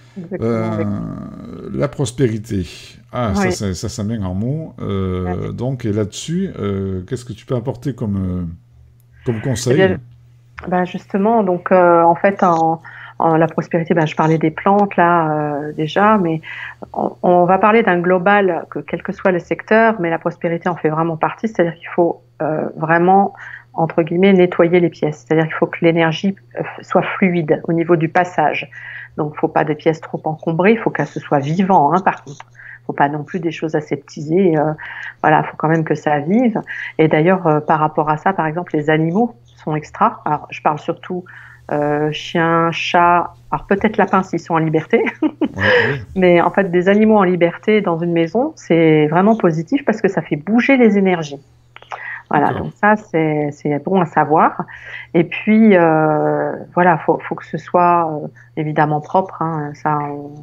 La prospérité. Ah, Oui. ça m'aime en mots. Donc, et là-dessus, qu'est-ce que tu peux apporter comme conseil? Eh bien, justement, donc en fait, en la prospérité, je parlais des plantes là déjà, mais on va parler d'un global, que quel que soit le secteur, mais la prospérité en fait vraiment partie, c'est-à-dire qu'il faut vraiment, entre guillemets, nettoyer les pièces, c'est-à-dire qu'il faut que l'énergie soit fluide au niveau du passage. Donc, il ne faut pas des pièces trop encombrées, il faut qu'elles se soient vivantes, hein, par contre. Il ne faut pas non plus des choses aseptisées. Voilà, il faut quand même que ça vive. Et d'ailleurs, par rapport à ça, par exemple, les animaux sont extra. Alors, je parle surtout chiens, chats, alors peut-être lapins s'ils sont en liberté. Ouais. Mais en fait, des animaux en liberté dans une maison, c'est vraiment positif parce que ça fait bouger les énergies. Voilà, donc ça, c'est bon à savoir. Et puis, voilà, faut que ce soit évidemment propre. Hein, ça,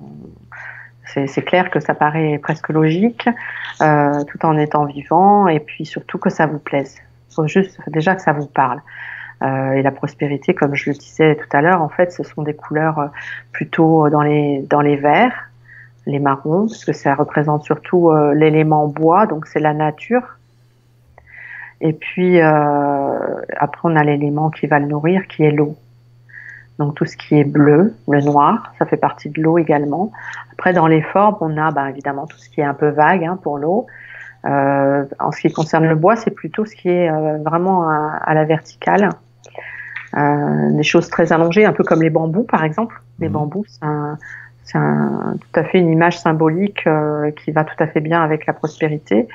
c'est clair que ça paraît presque logique, tout en étant vivant. Et puis surtout que ça vous plaise. Il faut juste déjà que ça vous parle. Et la prospérité, comme je le disais tout à l'heure, en fait, ce sont des couleurs plutôt dans les verts, les marrons, parce que ça représente surtout l'élément bois, donc c'est la nature. Et puis, après, on a l'élément qui va le nourrir, qui est l'eau. Donc, tout ce qui est bleu, le noir, ça fait partie de l'eau également. Après, dans les formes, on a évidemment tout ce qui est un peu vague pour l'eau. En ce qui concerne le bois, c'est plutôt ce qui est vraiment à la verticale. Des choses très allongées, un peu comme les bambous, par exemple. Les bambous, c'est tout à fait une image symbolique qui va tout à fait bien avec la prospérité.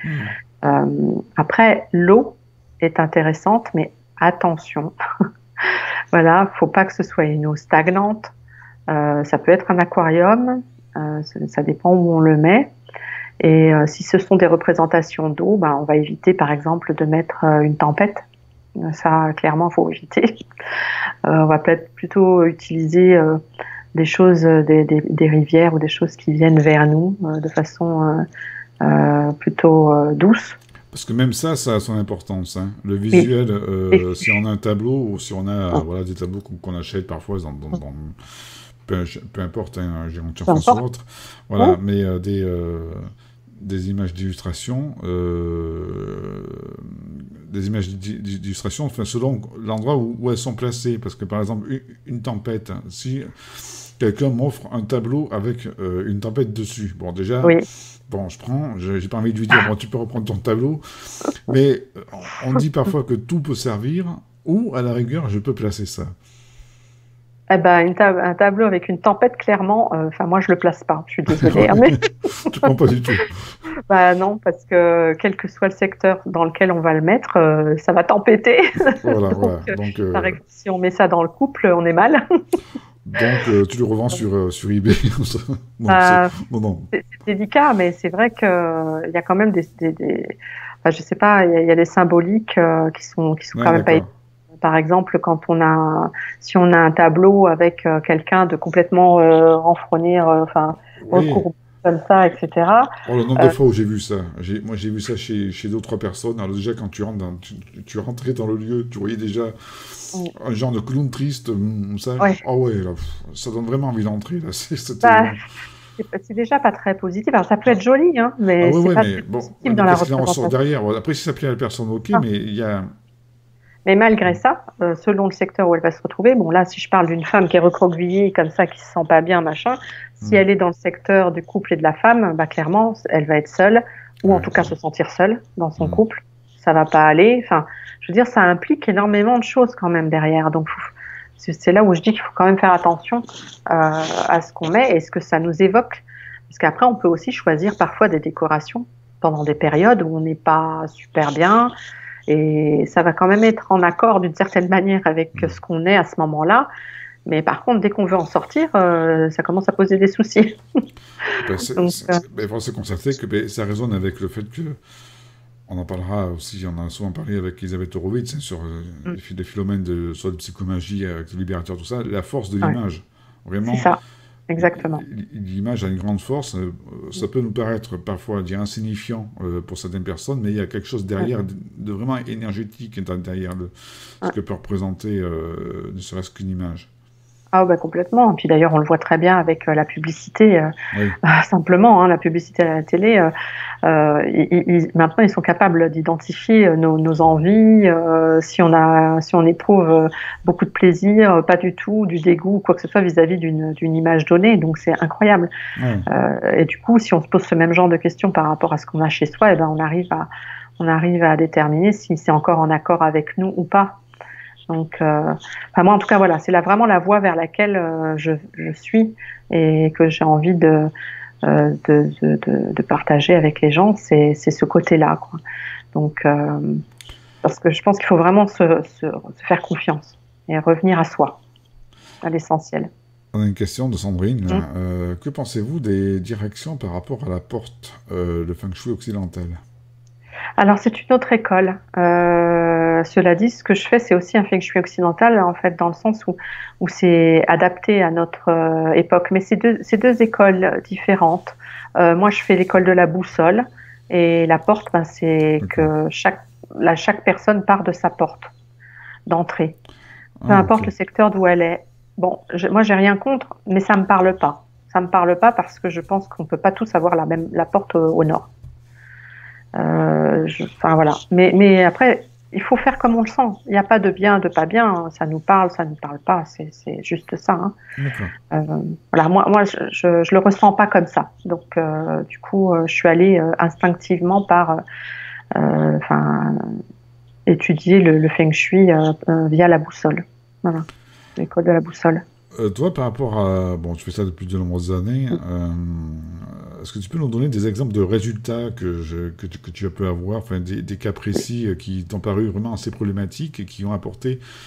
Après, l'eau est intéressante, mais attention. Voilà, faut pas que ce soit une eau stagnante. Ça peut être un aquarium, ça dépend où on le met. Et si ce sont des représentations d'eau, ben, on va éviter par exemple de mettre une tempête. Ça, clairement, il faut éviter. On va peut-être plutôt utiliser des choses, des rivières ou des choses qui viennent vers nous de façon plutôt douce. Parce que même ça a son importance, hein. Le Oui. visuel, si on a un tableau ou si on a voilà, des tableaux qu'on achète parfois peu importe, hein, Gérontier Peu France ou importe. autre, voilà, mais des images d'illustration, enfin, selon l'endroit où elles sont placées. Parce que par exemple, une tempête, hein, si quelqu'un m'offre un tableau avec une tempête dessus, bon déjà, Oui. bon, j'ai pas envie de lui dire, bon, tu peux reprendre ton tableau, mais on dit parfois que tout peut servir, ou à la rigueur, je peux placer ça. Eh ben, un tableau avec une tempête, clairement, enfin, moi, je le place pas. Je suis désolée, hein, mais Tu prends pas du tout. bah non, parce que quel que soit le secteur dans lequel on va le mettre, ça va tempêter. Voilà, Donc, voilà. Donc, par exemple, si on met ça dans le couple, on est mal. tu le revends sur eBay. Non, Euh, non, non. c'est délicat, mais c'est vrai qu'il y a quand même enfin, je sais pas, il y a des symboliques qui sont Ouais, quand même pas. d'accord. Par exemple, si on a un tableau avec quelqu'un de complètement renfrogné, enfin Oui. recourbé comme ça, etc. Oh, le nombre de Euh, fois où j'ai vu ça. Moi, j'ai vu ça chez deux ou trois personnes. Alors déjà, quand tu rentrais dans le lieu, tu voyais déjà un genre de clown triste, ça. ouais, Oh ouais, là, ça donne vraiment envie d'entrer, là. C'était... bah, c'est déjà pas très positif. Alors ça peut être joli, hein, Ah mais ouais, c'est ouais, pas mais très bon, positif ouais, mais dans la qu'est-ce qu'il en ressort représentation. derrière? Bon, après, si ça plaît à la personne, ok, mais il y a... Mais malgré ça, selon le secteur où elle va se retrouver, bon là, si je parle d'une femme qui est recroquevillée comme ça, qui se sent pas bien, machin, si Hmm. elle est dans le secteur du couple et de la femme, bah clairement, elle va être seule, ou en Ouais, tout cas se sentir seule dans son hmm. couple. Ça va pas aller. Enfin, je veux dire, ça implique énormément de choses quand même derrière. Donc c'est là où je dis qu'il faut quand même faire attention à ce qu'on met et ce que ça nous évoque. Parce qu'après, on peut aussi choisir parfois des décorations pendant des périodes où on n'est pas super bien et ça va quand même être en accord d'une certaine manière avec Hmm. ce qu'on est à ce moment-là. Mais par contre, dès qu'on veut en sortir, ça commence à poser des soucis. Ben, Donc, ben, force est constater que ben, ça résonne avec le fait que on en parlera aussi, on en a souvent parlé avec Elisabeth Horowitz, hein, sur les phénomènes de psychomagie, avec le libérateur, tout ça, la force de ouais, l'image. c'est Vraiment, ça, exactement. l'image a une grande force. Ça peut nous paraître parfois dire insignifiant pour certaines personnes, mais il y a quelque chose Ouais, derrière de vraiment énergétique derrière ce ouais. que peut représenter ne serait-ce qu'une image. Ah bah complètement. Et puis d'ailleurs, on le voit très bien avec la publicité. Oui, Simplement, hein, la publicité à la télé, maintenant ils sont capables d'identifier nos envies, si on éprouve beaucoup de plaisir, pas du tout, du dégoût, quoi que ce soit vis-à-vis d'une image donnée. Donc c'est incroyable. ouais. Et du coup, si on se pose ce même genre de questions par rapport à ce qu'on a chez soi, eh ben on arrive à déterminer si c'est encore en accord avec nous ou pas. Donc, enfin, moi en tout cas, voilà, c'est vraiment la voie vers laquelle je suis et que j'ai envie de partager avec les gens, c'est ce côté-là, quoi. Donc, parce que je pense qu'il faut vraiment se faire confiance et revenir à soi, à l'essentiel. On a une question de Sandrine, Mm. là. Que pensez-vous des directions par rapport à la porte, le feng shui occidental? Alors, c'est une autre école. Cela dit, ce que je fais, c'est aussi un feng shui occidental, en fait, dans le sens où c'est adapté à notre époque. Mais c'est deux écoles différentes. Moi, je fais l'école de la boussole et la porte, ben, c'est D'accord. que chaque personne part de sa porte d'entrée. Peu Ah, ok. importe le secteur d'où elle est. Bon, moi, j'ai rien contre, mais ça me parle pas. Ça me parle pas parce que je pense qu'on peut pas tous avoir la porte au nord. Enfin voilà. Mais après, il faut faire comme on le sent. Il n'y a pas de bien, de pas bien. Ça nous parle, ça nous parle pas. C'est juste ça, hein. D'accord. Voilà. Moi, je le ressens pas comme ça. Donc, du coup, je suis allée instinctivement enfin, étudier le feng shui via la boussole. Voilà, l'école de la boussole. Toi, par rapport à... Bon, tu fais ça depuis de nombreuses années. Est-ce que tu peux nous donner des exemples de résultats que tu as pu avoir, enfin, des cas précis qui t'ont paru vraiment assez problématiques et qui ont apporté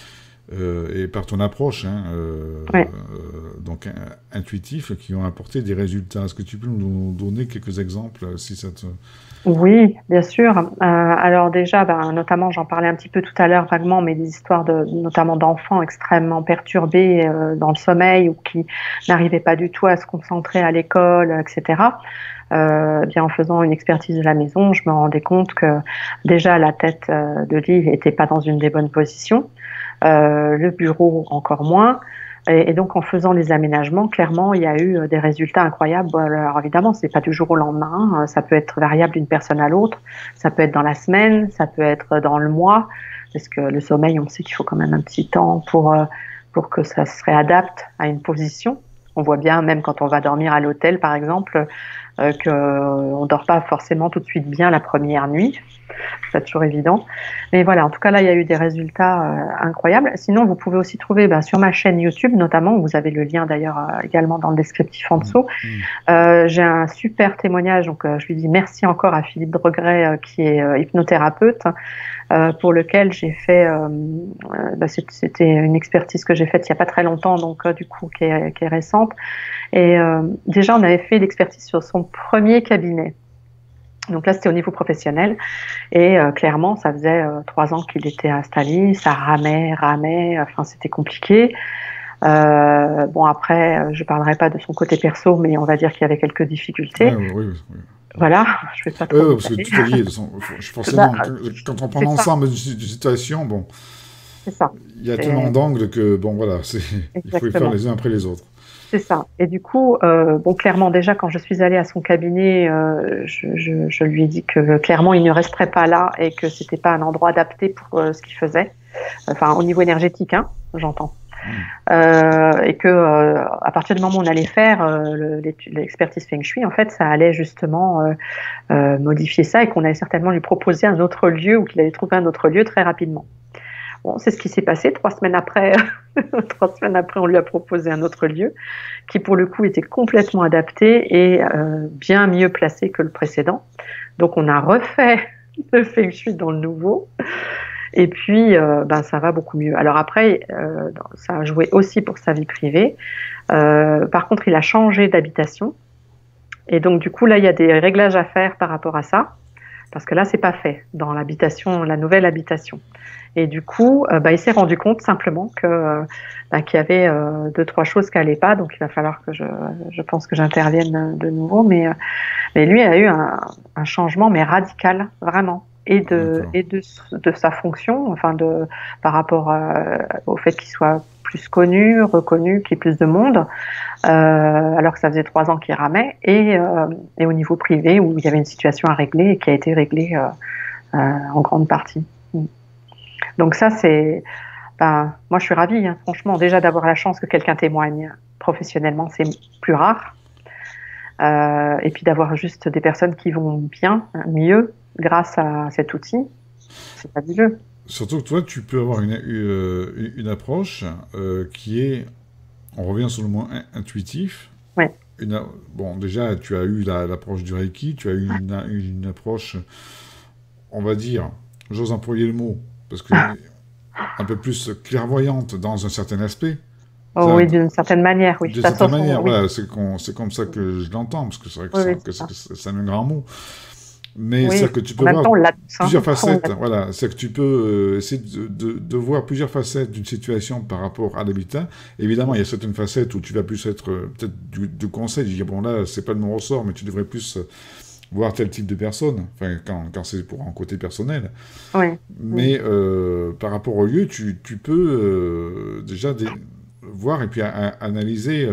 et par ton approche, hein, Ouais. donc intuitif, qui ont apporté des résultats. Est-ce que tu peux nous donner quelques exemples, si ça te... Oui, bien sûr. Alors déjà, ben, notamment, j'en parlais un petit peu tout à l'heure vaguement, mais des histoires notamment d'enfants extrêmement perturbés dans le sommeil ou qui n'arrivaient pas du tout à se concentrer à l'école, etc. Bien en faisant une expertise de la maison, je me rendais compte que déjà la tête de lit était pas dans une des bonnes positions, le bureau encore moins. Et donc, en faisant les aménagements, clairement, il y a eu des résultats incroyables. Bon, alors, évidemment, c'est pas du jour au lendemain. Ça peut être variable d'une personne à l'autre. Ça peut être dans la semaine, ça peut être dans le mois, parce que le sommeil, on sait qu'il faut quand même un petit temps pour que ça se réadapte à une position. On voit bien, même quand on va dormir à l'hôtel, par exemple, qu'on dort pas forcément tout de suite bien la première nuit. C'est pas toujours évident. Mais voilà, en tout cas, là, il y a eu des résultats incroyables. Sinon, vous pouvez aussi trouver sur ma chaîne YouTube, notamment, où vous avez le lien d'ailleurs également dans le descriptif en dessous. J'ai un super témoignage, donc je lui dis merci encore à Philippe Dregret, qui est hypnothérapeute, pour lequel j'ai fait, c'était une expertise que j'ai faite il n'y a pas très longtemps, donc du coup qui est récente. Et déjà, on avait fait l'expertise sur son premier cabinet. Donc là, c'était au niveau professionnel. Et clairement, ça faisait 3 ans qu'il était installé, ça ramait, enfin c'était compliqué. Bon, après, je parlerai pas de son côté perso, mais on va dire qu'il y avait quelques difficultés. Ouais, oui, oui, oui. Voilà, je vais pas trop Parce que tout est lié. Forcément, quand on prend c'est l'ensemble d'une situation, bon, ça. il y a tellement d'angles que, bon, voilà, il faut les faire les uns après les autres. C'est ça. Et du coup, bon, clairement, déjà, quand je suis allée à son cabinet, je lui ai dit que clairement, il ne resterait pas là et que c'était pas un endroit adapté pour ce qu'il faisait. Enfin, au niveau énergétique, hein, j'entends. Et que à partir du moment où on allait faire l'expertise Feng Shui, en fait, ça allait justement modifier ça et qu'on allait certainement lui proposer un autre lieu ou qu'il allait trouver un autre lieu très rapidement. Bon, c'est ce qui s'est passé 3 semaines après. 3 semaines après, on lui a proposé un autre lieu qui, pour le coup, était complètement adapté et bien mieux placé que le précédent. Donc, on a refait le Feng Shui dans le nouveau. Et puis, ça va beaucoup mieux. Alors après, ça a joué aussi pour sa vie privée. Par contre, il a changé d'habitation. Et donc, du coup, là, il y a des réglages à faire par rapport à ça. Parce que là, c'est pas fait dans l'habitation, la nouvelle habitation. Et du coup, il s'est rendu compte simplement qu'il y avait 2-3 choses qui n'allaient pas. Donc, il va falloir que je pense que j'intervienne de nouveau. Mais lui a eu un changement, mais radical, vraiment. Et de sa fonction, enfin par rapport au fait qu'il soit plus connu, reconnu, qu'il y ait plus de monde, alors que ça faisait 3 ans qu'il ramait, et au niveau privé où il y avait une situation à régler et qui a été réglée en grande partie. Donc ça, c'est, moi je suis ravie, hein, franchement, déjà d'avoir la chance que quelqu'un témoigne professionnellement, c'est plus rare, et puis d'avoir juste des personnes qui vont bien, mieux, grâce à cet outil, c'est fabuleux. Surtout que toi, tu peux avoir une approche qui est, on revient sur le mot intuitif. Ouais. Bon, déjà, tu as eu l'approche du Reiki, tu as eu une approche, on va dire, j'ose employer le mot, parce que un peu plus clairvoyante dans un certain aspect. Oh, oui, d'une certaine manière, oui. D'une certaine manière, voilà, c'est comme ça que je l'entends, parce que c'est vrai que c'est un grand mot. Mais c'est que tu peux voir plusieurs facettes. Voilà, c'est que tu peux essayer de voir plusieurs facettes d'une situation par rapport à l'habitat. Évidemment, il y a certaines facettes où tu vas plus être peut-être du conseil, dire bon là, c'est pas de mon ressort, mais tu devrais plus voir tel type de personne. Enfin, quand c'est pour un côté personnel. Oui. Mais par rapport au lieu, tu peux déjà voir et puis analyser.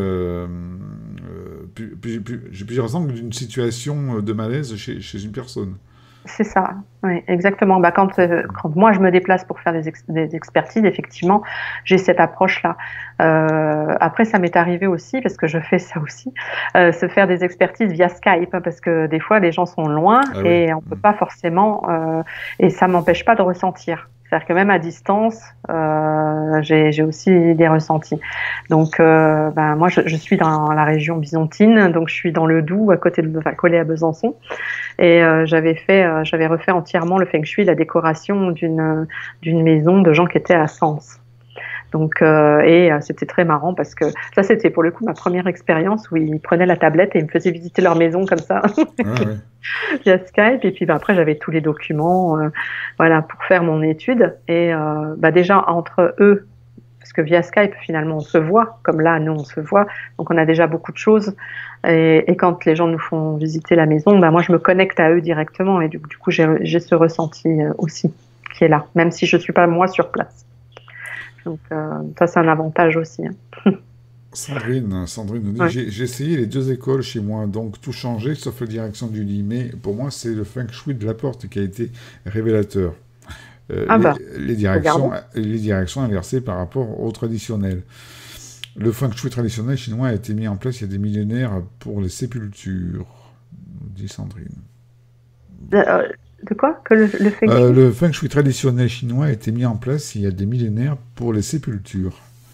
J'ai plusieurs angles d'une situation de malaise chez une personne. C'est ça, oui, exactement. Quand moi je me déplace pour faire des expertises, effectivement, j'ai cette approche-là. Après, ça m'est arrivé aussi, parce que je fais ça aussi, se faire des expertises via Skype, parce que des fois les gens sont loin et on peut pas forcément, et ça m'empêche pas de ressentir. C'est-à-dire que même à distance, j'ai aussi des ressentis. Donc, moi, je suis dans la région byzantine, donc je suis dans le Doubs, collé à Besançon, et j'avais refait entièrement le Feng Shui, la décoration d'une maison de gens qui étaient à Sens. Donc, c'était très marrant parce que ça, c'était pour le coup ma première expérience où ils prenaient la tablette et ils me faisaient visiter leur maison comme ça Ouais. via Skype. Et puis après, j'avais tous les documents, voilà, pour faire mon étude. Et déjà entre eux, parce que via Skype, finalement, on se voit, comme là, nous, on se voit. Donc, on a déjà beaucoup de choses. Et quand les gens nous font visiter la maison, moi, je me connecte à eux directement. Et du coup, j'ai ce ressenti aussi qui est là, même si je ne suis pas, moi, sur place. Donc, ça, c'est un avantage aussi. Hein. Sandrine nous dit, Ouais. j'ai essayé les 2 écoles chez moi, donc tout changé, sauf la direction du lit. Mais pour moi, c'est le feng shui de la porte qui a été révélateur. Ah regardez. Les directions inversées par rapport au traditionnel. Le feng shui traditionnel chinois a été mis en place il y a des millénaires pour les sépultures, nous dit Sandrine. De quoi? Que le feng shui? Le feng shui traditionnel chinois a été mis en place il y a des millénaires pour les sépultures.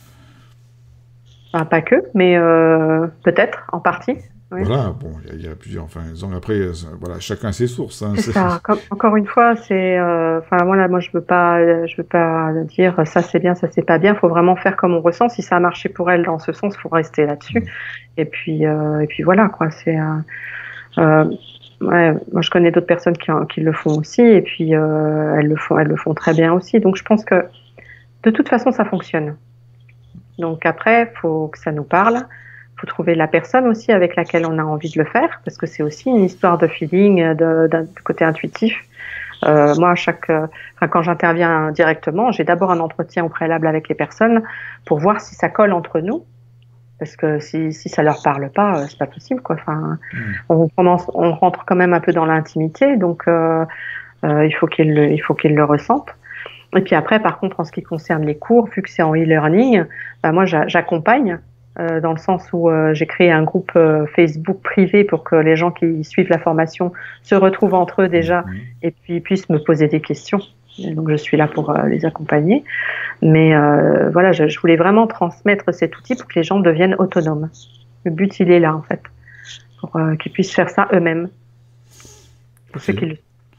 Pas que, mais peut-être, en partie. Oui. Voilà, bon, il y a plusieurs. Enfin, disons, après, voilà, chacun ses sources. Hein, C'est ça. Encore une fois, c'est. Enfin, voilà, moi, je veux pas dire ça c'est bien, ça c'est pas bien. Il faut vraiment faire comme on ressent. Si ça a marché pour elle dans ce sens, faut rester là-dessus. Et puis voilà, quoi. C'est. Ouais, moi, je connais d'autres personnes qui le font aussi, et puis elles le font très bien aussi. Donc, je pense que de toute façon, ça fonctionne. Donc après, faut que ça nous parle. Faut trouver la personne aussi avec laquelle on a envie de le faire, parce que c'est aussi une histoire de feeling, d'un côté intuitif. Moi, quand j'interviens directement, j'ai d'abord un entretien au préalable avec les personnes pour voir si ça colle entre nous, parce que si ça leur parle pas, c'est pas possible, quoi. Enfin, on rentre quand même un peu dans l'intimité, donc il faut qu'ils le ressentent. Et puis après, par contre, en ce qui concerne les cours, vu que c'est en e-learning, moi, j'accompagne dans le sens où j'ai créé un groupe Facebook privé pour que les gens qui suivent la formation se retrouvent entre eux déjà et puis puissent me poser des questions. Et donc, je suis là pour les accompagner. Mais voilà, je voulais vraiment transmettre cet outil pour que les gens deviennent autonomes. Le but, il est là, en fait, pour qu'ils puissent faire ça eux-mêmes. Pour ceux qui le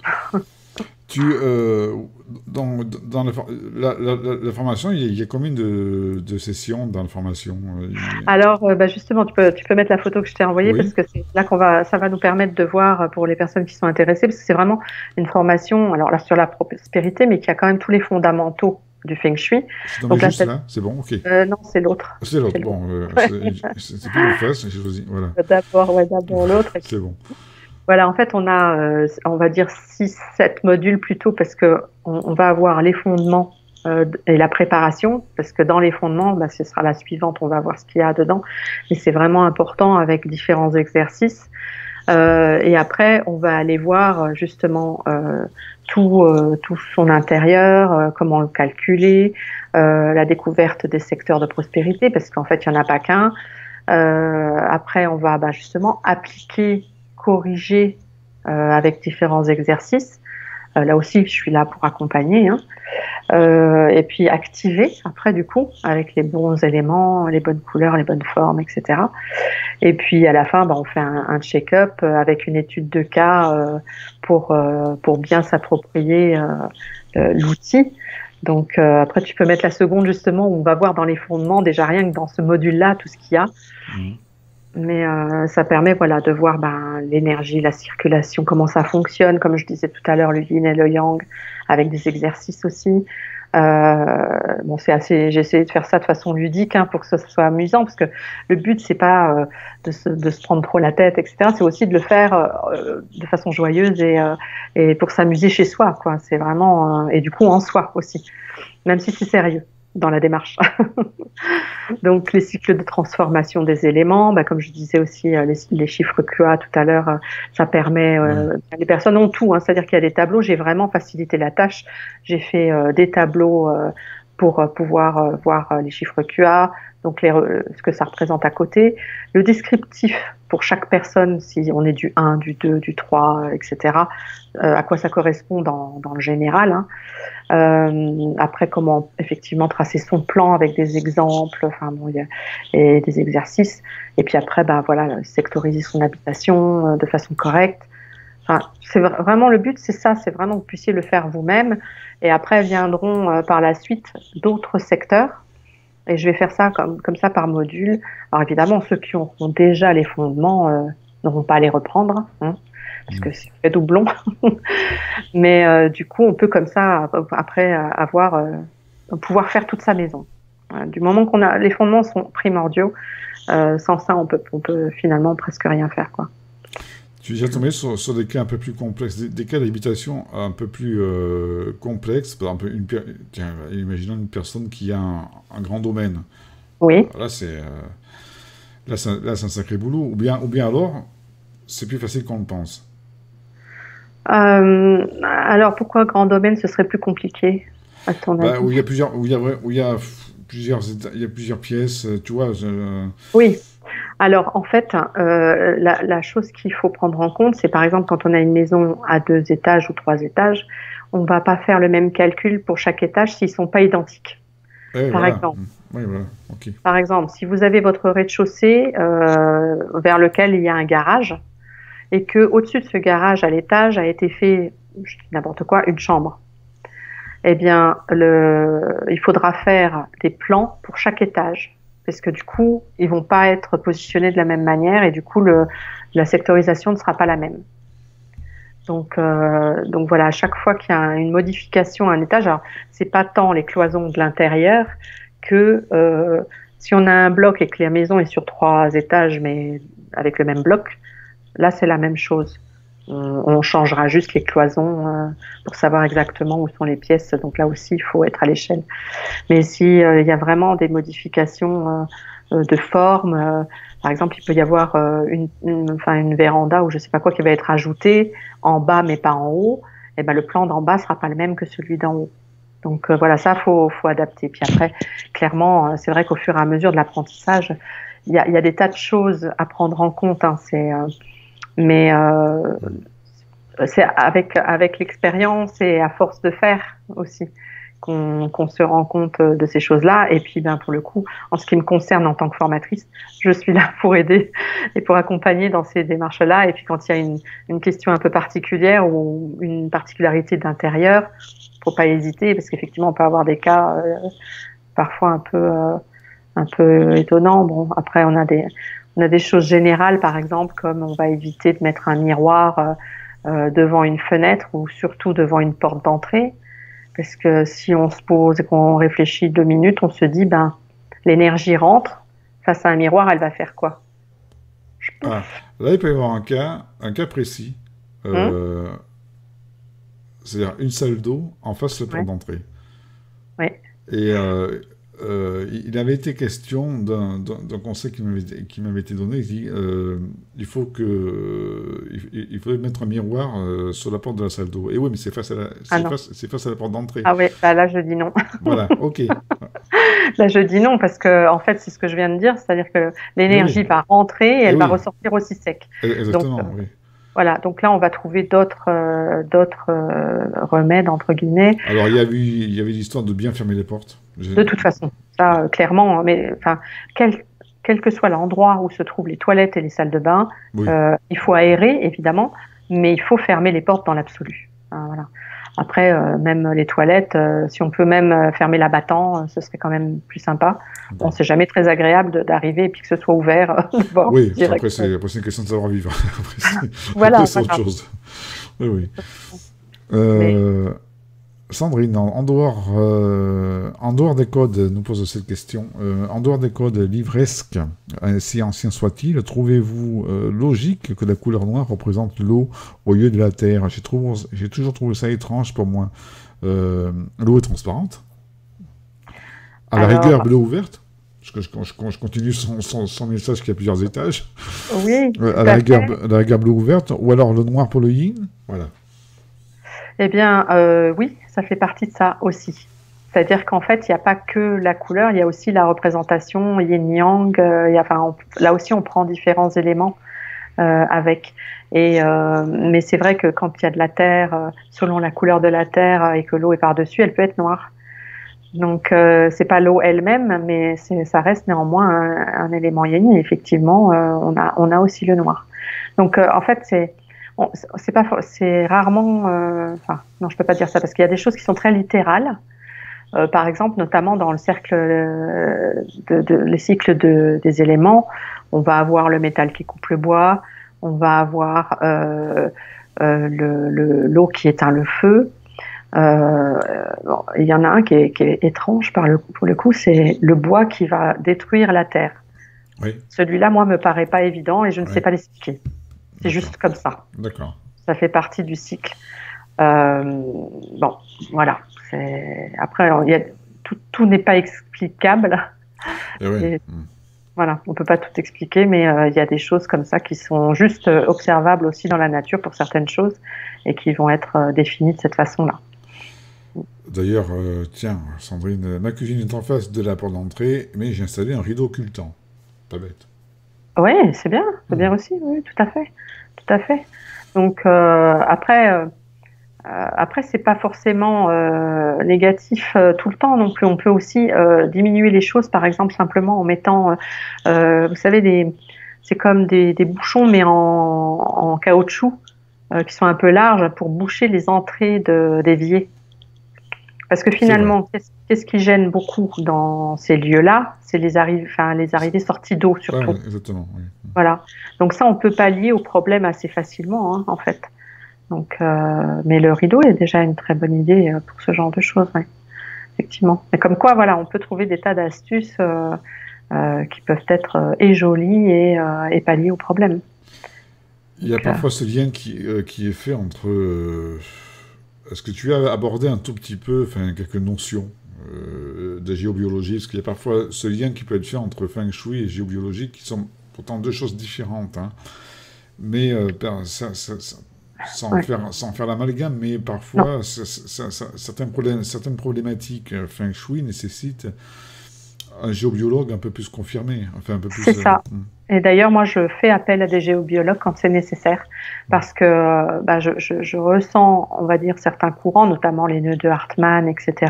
Dans la formation, il y a combien de sessions dans la formation? Alors, justement, tu peux mettre la photo que je t'ai envoyée Oui. parce que c'est là ça va nous permettre de voir pour les personnes qui sont intéressées, parce que c'est vraiment une formation, alors là, sur la prospérité, mais qui a quand même tous les fondamentaux du Feng Shui. Donc là, juste là, c'est bon, ok. Non, c'est l'autre. C'est l'autre, bon, c'est plus le face, j'ai choisi, voilà. D'abord l'autre. C'est bon. Voilà, en fait, on a, on va dire 6-7 modules plutôt, parce que on va avoir les fondements et la préparation, parce que dans les fondements, ce sera la suivante, on va voir ce qu'il y a dedans, mais c'est vraiment important avec différents exercices. Et après, on va aller voir justement tout son intérieur, comment le calculer, la découverte des secteurs de prospérité, parce qu'en fait, il n'y en a pas qu'un. Après, on va justement appliquer, corriger avec différents exercices. Là aussi, je suis là pour accompagner. Et puis activer après, du coup, avec les bons éléments, les bonnes couleurs, les bonnes formes, etc. Et puis à la fin, on fait un check-up avec une étude de cas pour bien s'approprier l'outil. Donc après, tu peux mettre la seconde justement où on va voir dans les fondements, déjà rien que dans ce module-là, tout ce qu'il y a. Mais ça permet de voir l'énergie, la circulation, comment ça fonctionne, comme je disais tout à l'heure, le yin et le yang, avec des exercices aussi. J'ai essayé de faire ça de façon ludique pour que ce soit amusant, parce que le but c'est pas de se prendre trop la tête, etc. C'est aussi de le faire de façon joyeuse et pour s'amuser chez soi, quoi. C'est vraiment et du coup en soi aussi, même si c'est sérieux dans la démarche. Donc les cycles de transformation des éléments, comme je disais aussi les chiffres QA tout à l'heure, ça permet, les personnes ont tout, c'est-à-dire qu'il y a des tableaux, j'ai vraiment facilité la tâche, j'ai fait des tableaux pour pouvoir voir les chiffres QA, donc ce que ça représente à côté, le descriptif pour chaque personne, si on est du 1, du 2, du 3, etc., à quoi ça correspond dans le général. Après, comment effectivement tracer son plan avec des exemples, et des exercices. Et puis après, sectoriser son habitation de façon correcte. C'est vraiment le but, c'est ça, c'est vraiment que vous puissiez le faire vous-même. Et après viendront par la suite d'autres secteurs. Et je vais faire ça comme ça par module. Alors évidemment, ceux qui ont déjà les fondements n'auront pas à les reprendre, hein, parce que c'est fait doublon. Mais du coup, on peut comme ça, après, pouvoir faire toute sa maison. Voilà, du moment qu'on a les fondements sont primordiaux, sans ça, on peut finalement presque rien faire, quoi. Tu es déjà tombé sur des cas un peu plus complexes, des cas d'habitation un peu plus complexes. Par exemple, tiens, imaginons une personne qui a un grand domaine. Oui. Là, c'est un sacré boulot. Ou bien alors, c'est plus facile qu'on le pense. Alors pourquoi grand domaine, ce serait plus compliqué, à ton avis? Où il y a plusieurs pièces, tu vois. Oui. Alors en fait, la chose qu'il faut prendre en compte, c'est par exemple quand on a une maison à 2 étages ou 3 étages, on ne va pas faire le même calcul pour chaque étage s'ils ne sont pas identiques. Par Voilà. exemple. Oui, voilà. Ok. Par exemple, si vous avez votre rez-de-chaussée vers lequel il y a un garage et que au-dessus de ce garage à l'étage a été fait, je dis n'importe quoi, une chambre, eh bien, il faudra faire des plans pour chaque étage parce que du coup, ils vont pas être positionnés de la même manière et du coup, la sectorisation ne sera pas la même. Donc voilà, à chaque fois qu'il y a une modification à un étage, alors c'est pas tant les cloisons de l'intérieur que si on a un bloc et que la maison est sur 3 étages mais avec le même bloc, là c'est la même chose. On changera juste les cloisons pour savoir exactement où sont les pièces. Donc là aussi, il faut être à l'échelle. Mais si il y a vraiment des modifications de forme, par exemple, il peut y avoir une véranda ou je sais pas quoi qui va être ajoutée en bas mais pas en haut. Et ben le plan d'en bas sera pas le même que celui d'en haut. Donc voilà, ça faut adapter. Puis après, clairement, c'est vrai qu'au fur et à mesure de l'apprentissage, il y a des tas de choses à prendre en compte. Hein, mais c'est avec l'expérience et à force de faire aussi qu'on se rend compte de ces choses-là. Et puis, ben, pour le coup, en ce qui me concerne en tant que formatrice, je suis là pour aider et pour accompagner dans ces démarches-là. Et puis, quand il y a une question un peu particulière ou une particularité d'intérieur, faut pas hésiter parce qu'effectivement, on peut avoir des cas parfois un peu étonnants. Bon, après, on a des choses générales, par exemple, comme on va éviter de mettre un miroir devant une fenêtre ou surtout devant une porte d'entrée. Parce que si on se pose et qu'on réfléchit 2 minutes, on se dit, ben, l'énergie rentre, face à un miroir, elle va faire quoi? Là, il peut y avoir un cas précis. C'est-à-dire une salle d'eau en face de la porte d'entrée. Ouais. Et il avait été question d'un conseil qui m'avait été donné. Il dit il faudrait mettre un miroir sur la porte de la salle d'eau. Et oui, mais c'est face à la porte d'entrée. Ah ouais, bah là je dis non. Voilà, ok. Là je dis non parce que en fait c'est ce que je viens de dire, c'est-à-dire que l'énergie va rentrer et elle va ressortir aussi sec. Exactement, donc, oui. Voilà, donc là on va trouver d'autres remèdes entre guillemets. Alors il y avait l'histoire de bien fermer les portes. De toute façon, ça clairement, mais enfin quel que soit l'endroit où se trouvent les toilettes et les salles de bain, oui. Il faut aérer évidemment, mais il faut fermer les portes dans l'absolu. Voilà. Après, même les toilettes, si on peut même fermer l'abattant, ce serait quand même plus sympa. Bon, c'est jamais très agréable d'arriver et puis que ce soit ouvert. Oui, après c'est une question de savoir-vivre. Voilà, c'est autre chose. Oui, oui. Sandrine, en dehors des codes, nous pose cette question. En dehors des codes livresques, si anciens soient-ils, trouvez-vous logique que la couleur noire représente l'eau au lieu de la terre? J'ai toujours trouvé ça étrange pour moi. L'eau est transparente. À la rigueur, bleue ou verte. Parce que je continue son message qui a plusieurs étages. Oui. À la rigueur, bleue ou verte. Ou alors le noir pour le yin. Voilà. Eh bien, oui, ça fait partie de ça aussi. C'est-à-dire qu'en fait, il n'y a pas que la couleur, il y a aussi la représentation yin-yang. Là aussi, on prend différents éléments avec. Mais c'est vrai que quand il y a de la terre, selon la couleur de la terre et que l'eau est par-dessus, elle peut être noire. Donc, c'est pas l'eau elle-même, mais ça reste néanmoins un élément yin. Et effectivement, on a aussi le noir. Donc, en fait, c'est rarement, non, je peux pas dire ça parce qu'il y a des choses qui sont très littérales. par exemple, notamment dans le cercle, les cycles des éléments, on va avoir le métal qui coupe le bois, on va avoir l'eau qui éteint le feu. Bon, il y en a un qui est étrange pour le coup, c'est le bois qui va détruire la terre. Oui. Celui-là, moi, me paraît pas évident et je ne sais pas l'expliquer. C'est juste comme ça. D'accord. Ça fait partie du cycle. Bon, voilà. Après, tout n'est pas explicable. Et oui. Et, voilà, on peut pas tout expliquer, mais il y a des choses comme ça qui sont juste observables aussi dans la nature pour certaines choses et qui vont être définies de cette façon-là. D'ailleurs, tiens, Sandrine, ma cuisine est en face de la porte d'entrée, mais j'ai installé un rideau occultant. Pas bête. Oui, c'est bien aussi, oui, tout à fait, tout à fait. Donc après c'est pas forcément négatif tout le temps non plus. On peut aussi diminuer les choses, par exemple simplement en mettant, vous savez, c'est comme des bouchons mais en caoutchouc qui sont un peu larges pour boucher les entrées d'évier. Parce que finalement, qu'est-ce qui gêne beaucoup dans ces lieux-là? C'est les arrivées-sorties d'eau surtout. Ouais, exactement. Oui. Voilà. Donc ça, on peut pallier au problème assez facilement, hein, en fait. Donc, mais le rideau est déjà une très bonne idée pour ce genre de choses, ouais. Effectivement. Mais comme quoi, voilà, on peut trouver des tas d'astuces qui peuvent être et jolies et pallier au problème. Il y a parfois ce lien qui est fait entre... est-ce que tu as abordé un tout petit peu, enfin, quelques notions de géobiologie? Parce qu'il y a parfois ce lien qui peut être fait entre Feng Shui et géobiologie, qui sont pourtant deux choses différentes, hein. Mais sans faire l'amalgame, mais parfois certaines problématiques Feng Shui nécessitent un géobiologue un peu plus confirmé, enfin un peu plus... C'est ça. Et d'ailleurs, moi, je fais appel à des géobiologues quand c'est nécessaire, parce que je ressens, on va dire, certains courants, notamment les nœuds de Hartmann, etc.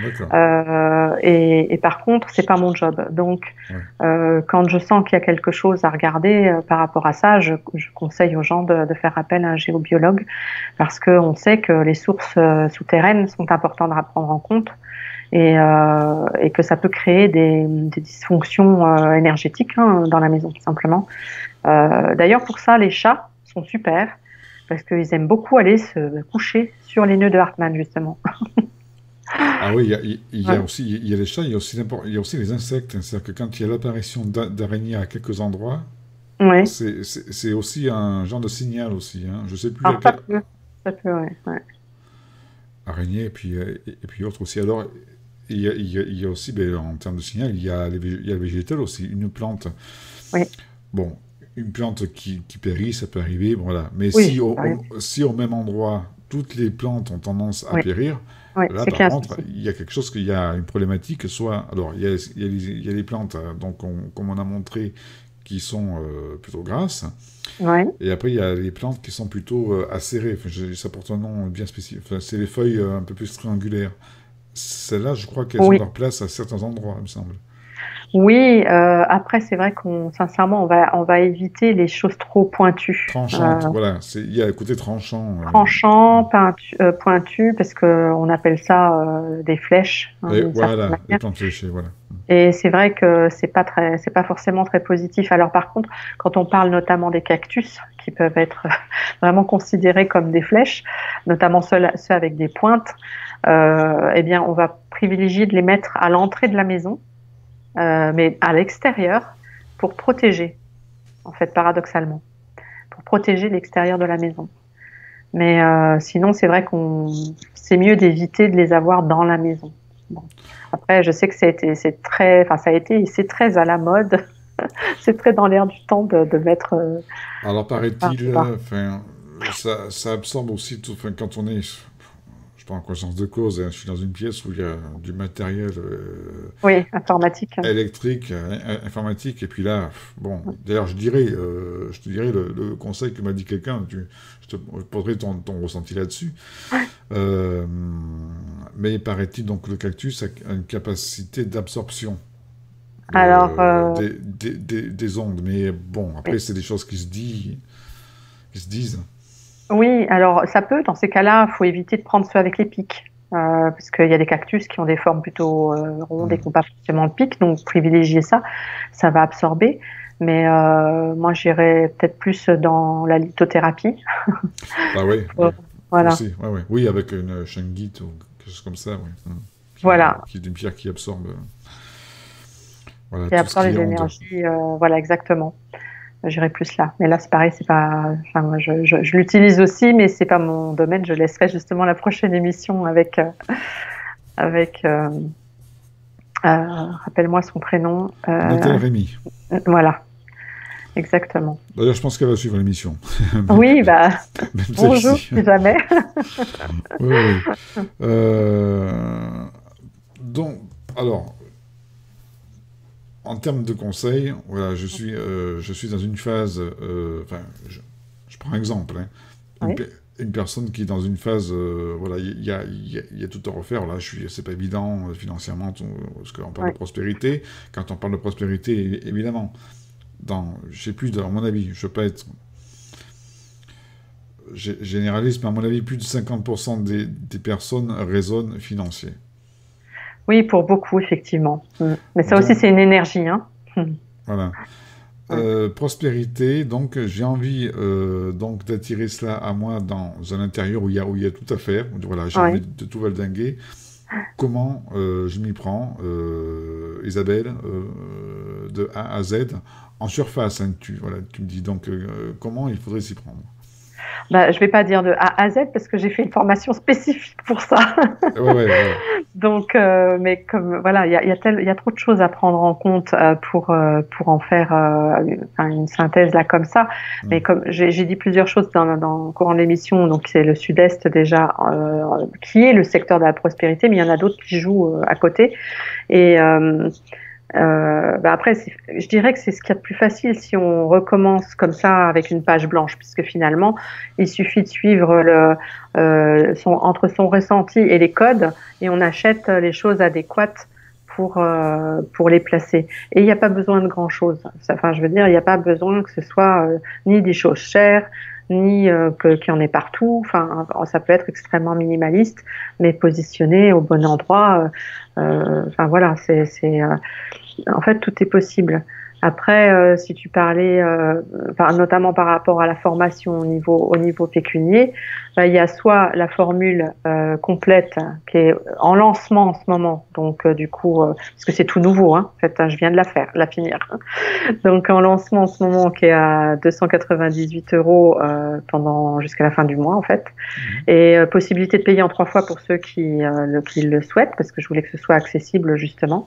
Et par contre, c'est pas mon job. Donc, quand je sens qu'il y a quelque chose à regarder par rapport à ça, je conseille aux gens de faire appel à un géobiologue, parce qu'on sait que les sources souterraines sont importantes à prendre en compte. Et que ça peut créer des dysfonctions énergétiques dans la maison, tout simplement. D'ailleurs, pour ça, les chats sont super, parce qu'ils aiment beaucoup aller se coucher sur les nœuds de Hartmann, justement. Ah oui, il y a aussi les chats, il y a aussi les insectes. C'est-à-dire que quand il y a l'apparition d'araignées à quelques endroits, Oui. c'est aussi un genre de signal aussi, hein. Je sais plus Alors, ça peut, ouais. Araignées et puis autres aussi. Alors, il y a aussi, en termes de signal, il y a le végétal aussi, une plante. Oui. Bon, une plante qui périt, ça peut arriver, voilà. Mais Oui, si au même endroit, toutes les plantes ont tendance à périr, là, par contre, il y a quelque chose, il y a une problématique, soit... Alors, il y a les plantes, donc, comme on a montré, qui sont plutôt grasses. Ouais. Et après, il y a les plantes qui sont plutôt acérées. Enfin, ça porte un nom bien spécifique. Enfin, c'est les feuilles un peu plus triangulaires. Celles-là, je crois qu'elles ont leur place à certains endroits, il me semble. Oui, après, c'est vrai sincèrement, on va éviter les choses trop pointues. Tranchantes, voilà. Il y a le côté tranchant. Tranchant, pointu, parce qu'on appelle ça des flèches. Et voilà, les plantes fléchées, voilà. Et c'est vrai que c'est pas forcément très positif. Alors par contre, quand on parle notamment des cactus, qui peuvent être vraiment considérés comme des flèches, notamment ceux avec des pointes, eh bien, on va privilégier de les mettre à l'entrée de la maison, mais à l'extérieur, pour protéger, en fait, paradoxalement, pour protéger l'extérieur de la maison. Mais sinon, c'est vrai c'est mieux d'éviter de les avoir dans la maison. Bon. Après, je sais que c'est très à la mode. C'est très dans l'air du temps de mettre... Alors, paraît-il, ça absorbe aussi tout... Enfin, quand on est... Je parle en conscience de cause, hein, je suis dans une pièce où il y a du matériel... informatique. Électrique, informatique, et puis là, bon, d'ailleurs, je te dirais le conseil que m'a dit quelqu'un, je te poserai ton ressenti là-dessus. Mais paraît-il, donc, le cactus a une capacité d'absorption des ondes. Mais bon, après, c'est des choses qui se disent. Oui, alors ça peut, dans ces cas-là, il faut éviter de prendre ceux avec les pics. parce qu'il y a des cactus qui ont des formes plutôt rondes et qui n'ont pas forcément de pic, donc privilégier ça, ça va absorber. Mais moi, j'irais peut-être plus dans la lithothérapie. Ah oui, Voilà. aussi, oui, avec une shungite ou quelque chose comme ça, oui. Voilà. Qui est une pierre qui absorbe, voilà, Qui tout ce absorbe qui est les onde. énergies, voilà, exactement. J'irais plus là. Mais là, c'est pareil, c'est pas. Enfin, moi, je l'utilise aussi, mais c'est pas mon domaine. Je laisserai justement la prochaine émission avec. Rappelle-moi son prénom. Nathalie Rémy. Voilà, exactement. D'ailleurs, je pense qu'elle va suivre l'émission. Oui, bah Même bonjour, celle-ci. si jamais. Oui, oui. Donc, alors, en termes de conseils, voilà, je suis dans une phase, enfin, je prends un exemple, hein, Oui, une personne qui est dans une phase, voilà, il y a tout à refaire, là, c'est pas évident financièrement, parce qu'on parle oui, de prospérité. Quand on parle de prospérité, évidemment, je sais plus, à mon avis, je veux pas être généraliste, mais à mon avis, plus de 50% des personnes raisonnent financier. oui, pour beaucoup, effectivement. Mais ça aussi, Donc, c'est une énergie, hein. voilà. Ouais, Prospérité, donc j'ai envie donc d'attirer cela à moi dans un intérieur où il y a tout à faire. Voilà, j'ai envie ouais. de tout valdinguer. Comment je m'y prends, Isabelle, de A à Z, en surface, hein, voilà, tu me dis donc comment il faudrait s'y prendre. Bah, je vais pas dire de A à Z parce que j'ai fait une formation spécifique pour ça. Voilà. Donc, mais comme voilà, il y a trop de choses à prendre en compte pour en faire une synthèse là comme ça. Mais Hmm. comme j'ai dit plusieurs choses dans le courant de l'émission, donc c'est le Sud-Est déjà qui est le secteur de la prospérité, mais il y en a d'autres qui jouent à côté. Et après, je dirais que c'est ce qu'il y a de plus facile si on recommence comme ça avec une page blanche, puisque finalement, il suffit de suivre entre son ressenti et les codes, et on achète les choses adéquates pour les placer. Et il n'y a pas besoin de grand-chose. Enfin, je veux dire, il n'y a pas besoin que ce soit ni des choses chères, ni qu'il y en ait partout. Enfin, ça peut être extrêmement minimaliste, mais positionné au bon endroit. Enfin voilà, en fait, tout est possible. Après, si tu parlais, notamment par rapport à la formation au niveau pécunier, il y a soit la formule complète qui est en lancement en ce moment, donc du coup, parce que c'est tout nouveau, hein, en fait, je viens de la finir. Donc en lancement en ce moment qui est à 298 euros jusqu'à la fin du mois en fait, Mhm. et possibilité de payer en 3 fois pour ceux qui le souhaitent, parce que je voulais que ce soit accessible justement.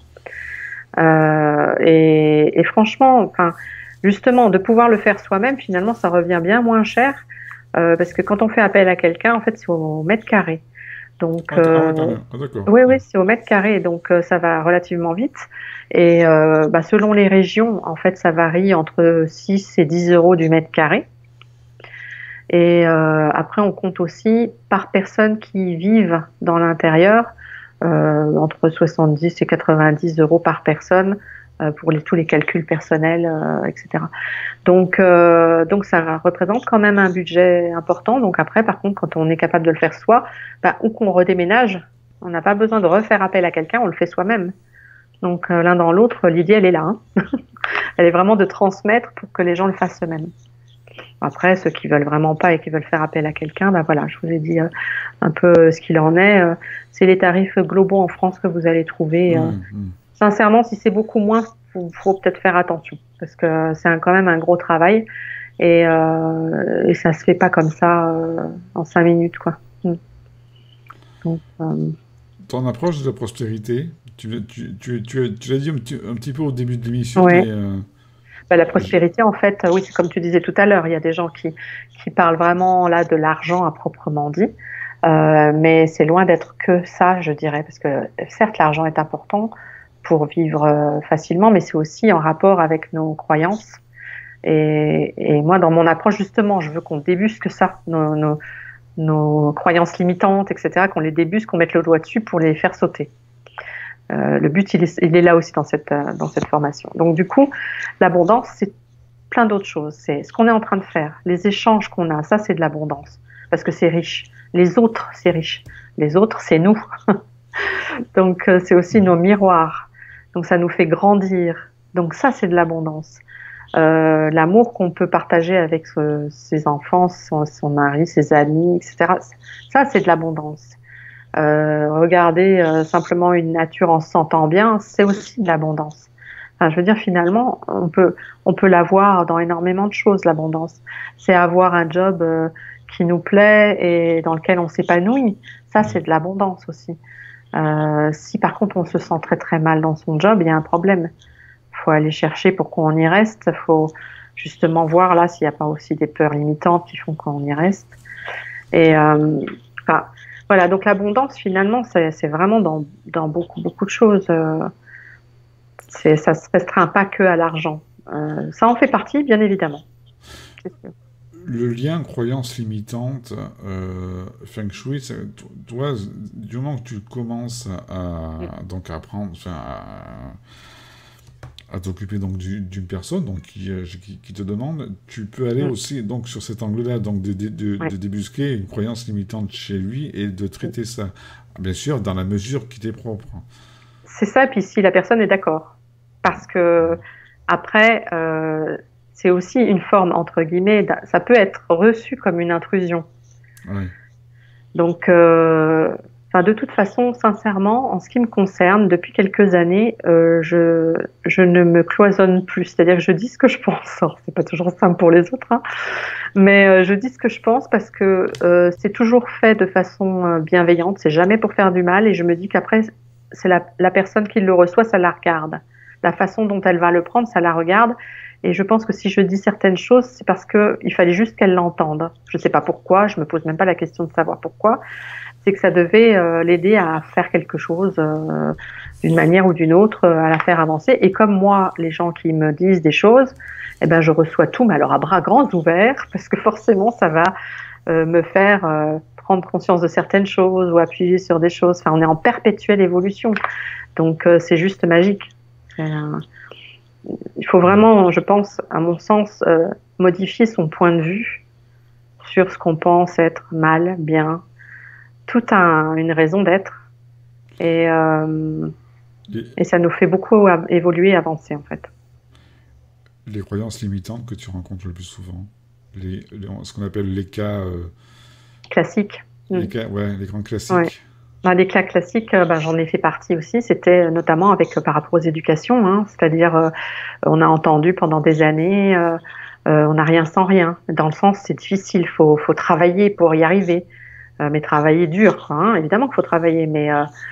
Et franchement, enfin, justement, de pouvoir le faire soi-même, finalement, ça revient bien moins cher parce que quand on fait appel à quelqu'un, en fait, c'est au mètre carré. Donc, Ouais, quand même. Ah, d'accord. oui, oui, c'est au mètre carré, donc ça va relativement vite. Et selon les régions, en fait, ça varie entre 6 et 10 euros du mètre carré. Et après, on compte aussi par personne qui vivent dans l'intérieur, entre 70 et 90 euros par personne pour tous les calculs personnels, etc. Donc ça représente quand même un budget important. Donc après, par contre, quand on est capable de le faire soi, ou qu'on redéménage, on n'a pas besoin de refaire appel à quelqu'un, on le fait soi-même. Donc l'un dans l'autre, l'idée, elle est là. Hein. Elle est vraiment de transmettre pour que les gens le fassent eux-mêmes. Après, ceux qui veulent vraiment pas et qui veulent faire appel à quelqu'un, voilà, je vous ai dit un peu ce qu'il en est. C'est les tarifs globaux en France que vous allez trouver. Mhm. Sincèrement, si c'est beaucoup moins, faut peut-être faire attention parce que c'est quand même un gros travail et ça se fait pas comme ça en 5 minutes, quoi. Donc, Ton approche de la prospérité, tu l'as dit un petit peu au début de l'émission, ouais. mais La je- prospérité, en fait, oui, c'est comme tu disais tout à l'heure, il y a des gens qui parlent vraiment là de l'argent à proprement dit, mais c'est loin d'être que ça, je dirais, parce que certes, l'argent est important pour vivre facilement, mais c'est aussi en rapport avec nos croyances. Et moi, dans mon approche, justement, je veux qu'on débusque ça, nos croyances limitantes, etc., qu'on les débusque, qu'on mette le doigt dessus pour les faire sauter. Le but, il est là aussi dans cette formation. Donc, du coup, l'abondance, c'est plein d'autres choses. C'est ce qu'on est en train de faire, les échanges qu'on a, ça, c'est de l'abondance, parce que c'est riche. Les autres, c'est riche. Les autres, c'est nous. Donc, c'est aussi nos miroirs. Donc, ça nous fait grandir. Donc, ça, c'est de l'abondance. L'amour qu'on peut partager avec ses enfants, son mari, ses amis, etc. Ça, c'est de l'abondance. Regarder simplement une nature en se sentant bien, c'est aussi de l'abondance. Enfin, je veux dire, finalement, on peut l'avoir dans énormément de choses, l'abondance. C'est avoir un job qui nous plaît et dans lequel on s'épanouit. Ça, c'est de l'abondance aussi. Si par contre on se sent très très mal dans son job, il y a un problème. Il faut aller chercher pourquoi on y reste. Il faut justement voir là s'il n'y a pas aussi des peurs limitantes qui font qu'on y reste. Et enfin, voilà, donc l'abondance finalement c'est vraiment dans beaucoup beaucoup de choses. Ça ne se restreint pas que à l'argent. Ça en fait partie, bien évidemment. C'est sûr. Le lien croyance limitante, Feng Shui, toi, du moment que tu commences donc à apprendre, enfin, à t'occuper donc d'une personne donc qui te demande, tu peux aller aussi donc sur cet angle-là, donc de débusquer une croyance limitante chez lui et de traiter ça, bien sûr, dans la mesure qui t'est propre. C'est ça, puis si la personne est d'accord. Parce que après, c'est aussi une forme, entre guillemets, ça peut être reçu comme une intrusion. Oui. Donc, de toute façon, sincèrement, en ce qui me concerne, depuis quelques années, je ne me cloisonne plus. C'est-à-dire que je dis ce que je pense. Alors, c'est pas toujours simple pour les autres, hein, mais je dis ce que je pense parce que c'est toujours fait de façon bienveillante. C'est jamais pour faire du mal. Et je me dis qu'après, c'est la personne qui le reçoit, ça la regarde. La façon dont elle va le prendre, ça la regarde. Et je pense que si je dis certaines choses, c'est parce que il fallait juste qu'elle l'entende. Je sais pas pourquoi, je me pose même pas la question de savoir pourquoi. C'est que ça devait l'aider à faire quelque chose d'une manière ou d'une autre, à la faire avancer. Et comme moi, les gens qui me disent des choses, eh ben je reçois tout, mais alors à bras grands ouverts, parce que forcément ça va me faire prendre conscience de certaines choses ou appuyer sur des choses. Enfin, on est en perpétuelle évolution, donc c'est juste magique. Il faut vraiment, je pense, à mon sens, modifier son point de vue sur ce qu'on pense être mal, bien. Tout a une raison d'être et ça nous fait beaucoup évoluer, avancer en fait. Les croyances limitantes que tu rencontres le plus souvent, ce qu'on appelle les cas Classiques. les grands classiques. Ouais. Les cas classiques, j'en ai fait partie aussi. C'était notamment par rapport aux éducations, hein, c'est-à-dire on a entendu pendant des années, on n'a rien sans rien. Dans le sens, c'est difficile, faut travailler pour y arriver, mais travailler dur, hein, évidemment qu'il faut travailler, mais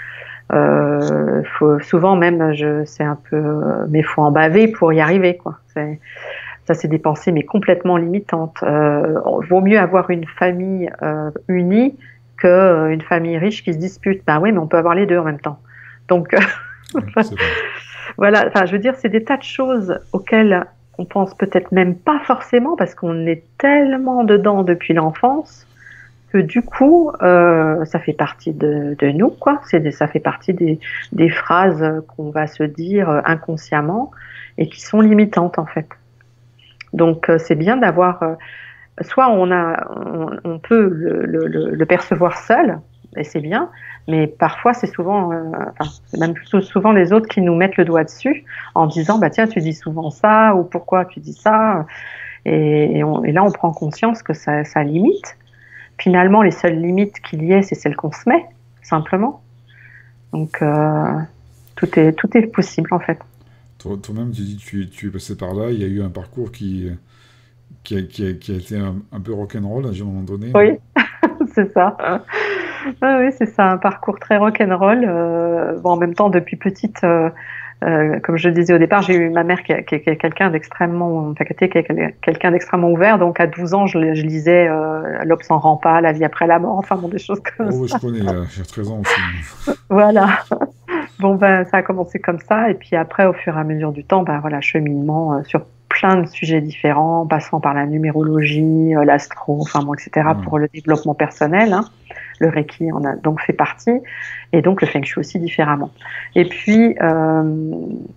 faut souvent même, c'est un peu, mais faut en baver pour y arriver, quoi. Ça, c'est des pensées mais complètement limitantes. Vaut mieux avoir une famille unie qu'une famille riche qui se dispute. Ben oui, mais on peut avoir les deux en même temps. Donc, voilà, enfin, je veux dire, c'est des tas de choses auxquelles on pense peut-être même pas forcément parce qu'on est tellement dedans depuis l'enfance que du coup, ça fait partie de nous, quoi. Ça fait partie des phrases qu'on va se dire inconsciemment et qui sont limitantes, en fait. Donc, c'est bien d'avoir... soit on peut le percevoir seul, et c'est bien, mais parfois c'est souvent, c'est même plutôt souvent les autres qui nous mettent le doigt dessus en disant bah tiens tu dis souvent ça ou pourquoi tu dis ça et là on prend conscience que ça limite. Finalement les seules limites qu'il y ait c'est celles qu'on se met simplement. Donc tout est possible en fait. Toi-même tu dis tu es passé par là, il y a eu un parcours qui a été un peu rock'n'roll à un moment donné. Oui, c'est ça. Oui, c'est ça, un parcours très rock'n'roll. En même temps, depuis petite, comme je le disais au départ, j'ai eu ma mère qui est quelqu'un d'extrêmement, quelqu'un d'extrêmement ouvert. Donc, à 12 ans, je lisais L'Aube sans rend pas, La vie après la mort, enfin bon, des choses comme ça. Oh, je connais, j'ai 13 ans aussi. Voilà. Bon, ça a commencé comme ça. Et puis après, au fur et à mesure du temps, voilà, cheminement sur plein de sujets différents, passant par la numérologie, l'astro, etc. pour le développement personnel. Hein. Le Reiki en a donc fait partie, et donc le Feng Shui aussi différemment. Et puis,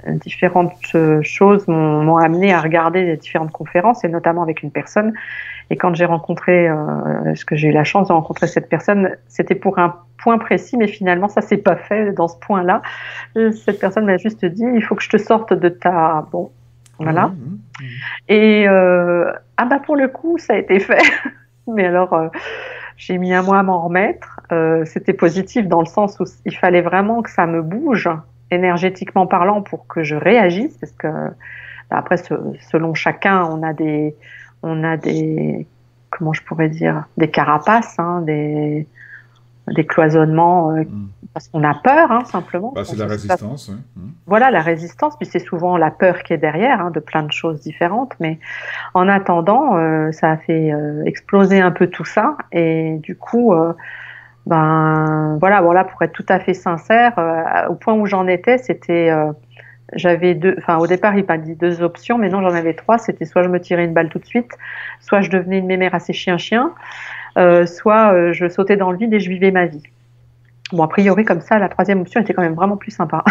différentes choses m'ont amené à regarder les différentes conférences, et notamment avec une personne. Et quand j'ai rencontré, ce que j'ai eu la chance de rencontrer cette personne, c'était pour un point précis, mais finalement, ça s'est pas fait dans ce point-là. Cette personne m'a juste dit, il faut que je te sorte de ta... Bon, voilà. Et ah bah pour le coup, ça a été fait. Mais alors, j'ai mis un mois à m'en remettre. C'était positif dans le sens où il fallait vraiment que ça me bouge, énergétiquement parlant, pour que je réagisse, parce que après, selon chacun, on a des, comment je pourrais dire, des carapaces, hein, des cloisonnements, parce qu'on a peur, hein, simplement. Bah, c'est la résistance. Ouais. Voilà, la résistance, puis c'est souvent la peur qui est derrière, hein, de plein de choses différentes. Mais en attendant, ça a fait exploser un peu tout ça. Et du coup, ben voilà, pour être tout à fait sincère, au point où j'en étais, c'était, j'avais deux, enfin au départ il m'a dit deux options, mais non, j'en avais trois. C'était soit je me tirais une balle tout de suite, soit je devenais une mémère assez chien-chien, soit je sautais dans le vide et je vivais ma vie. Bon, a priori, comme ça, la troisième option était quand même vraiment plus sympa.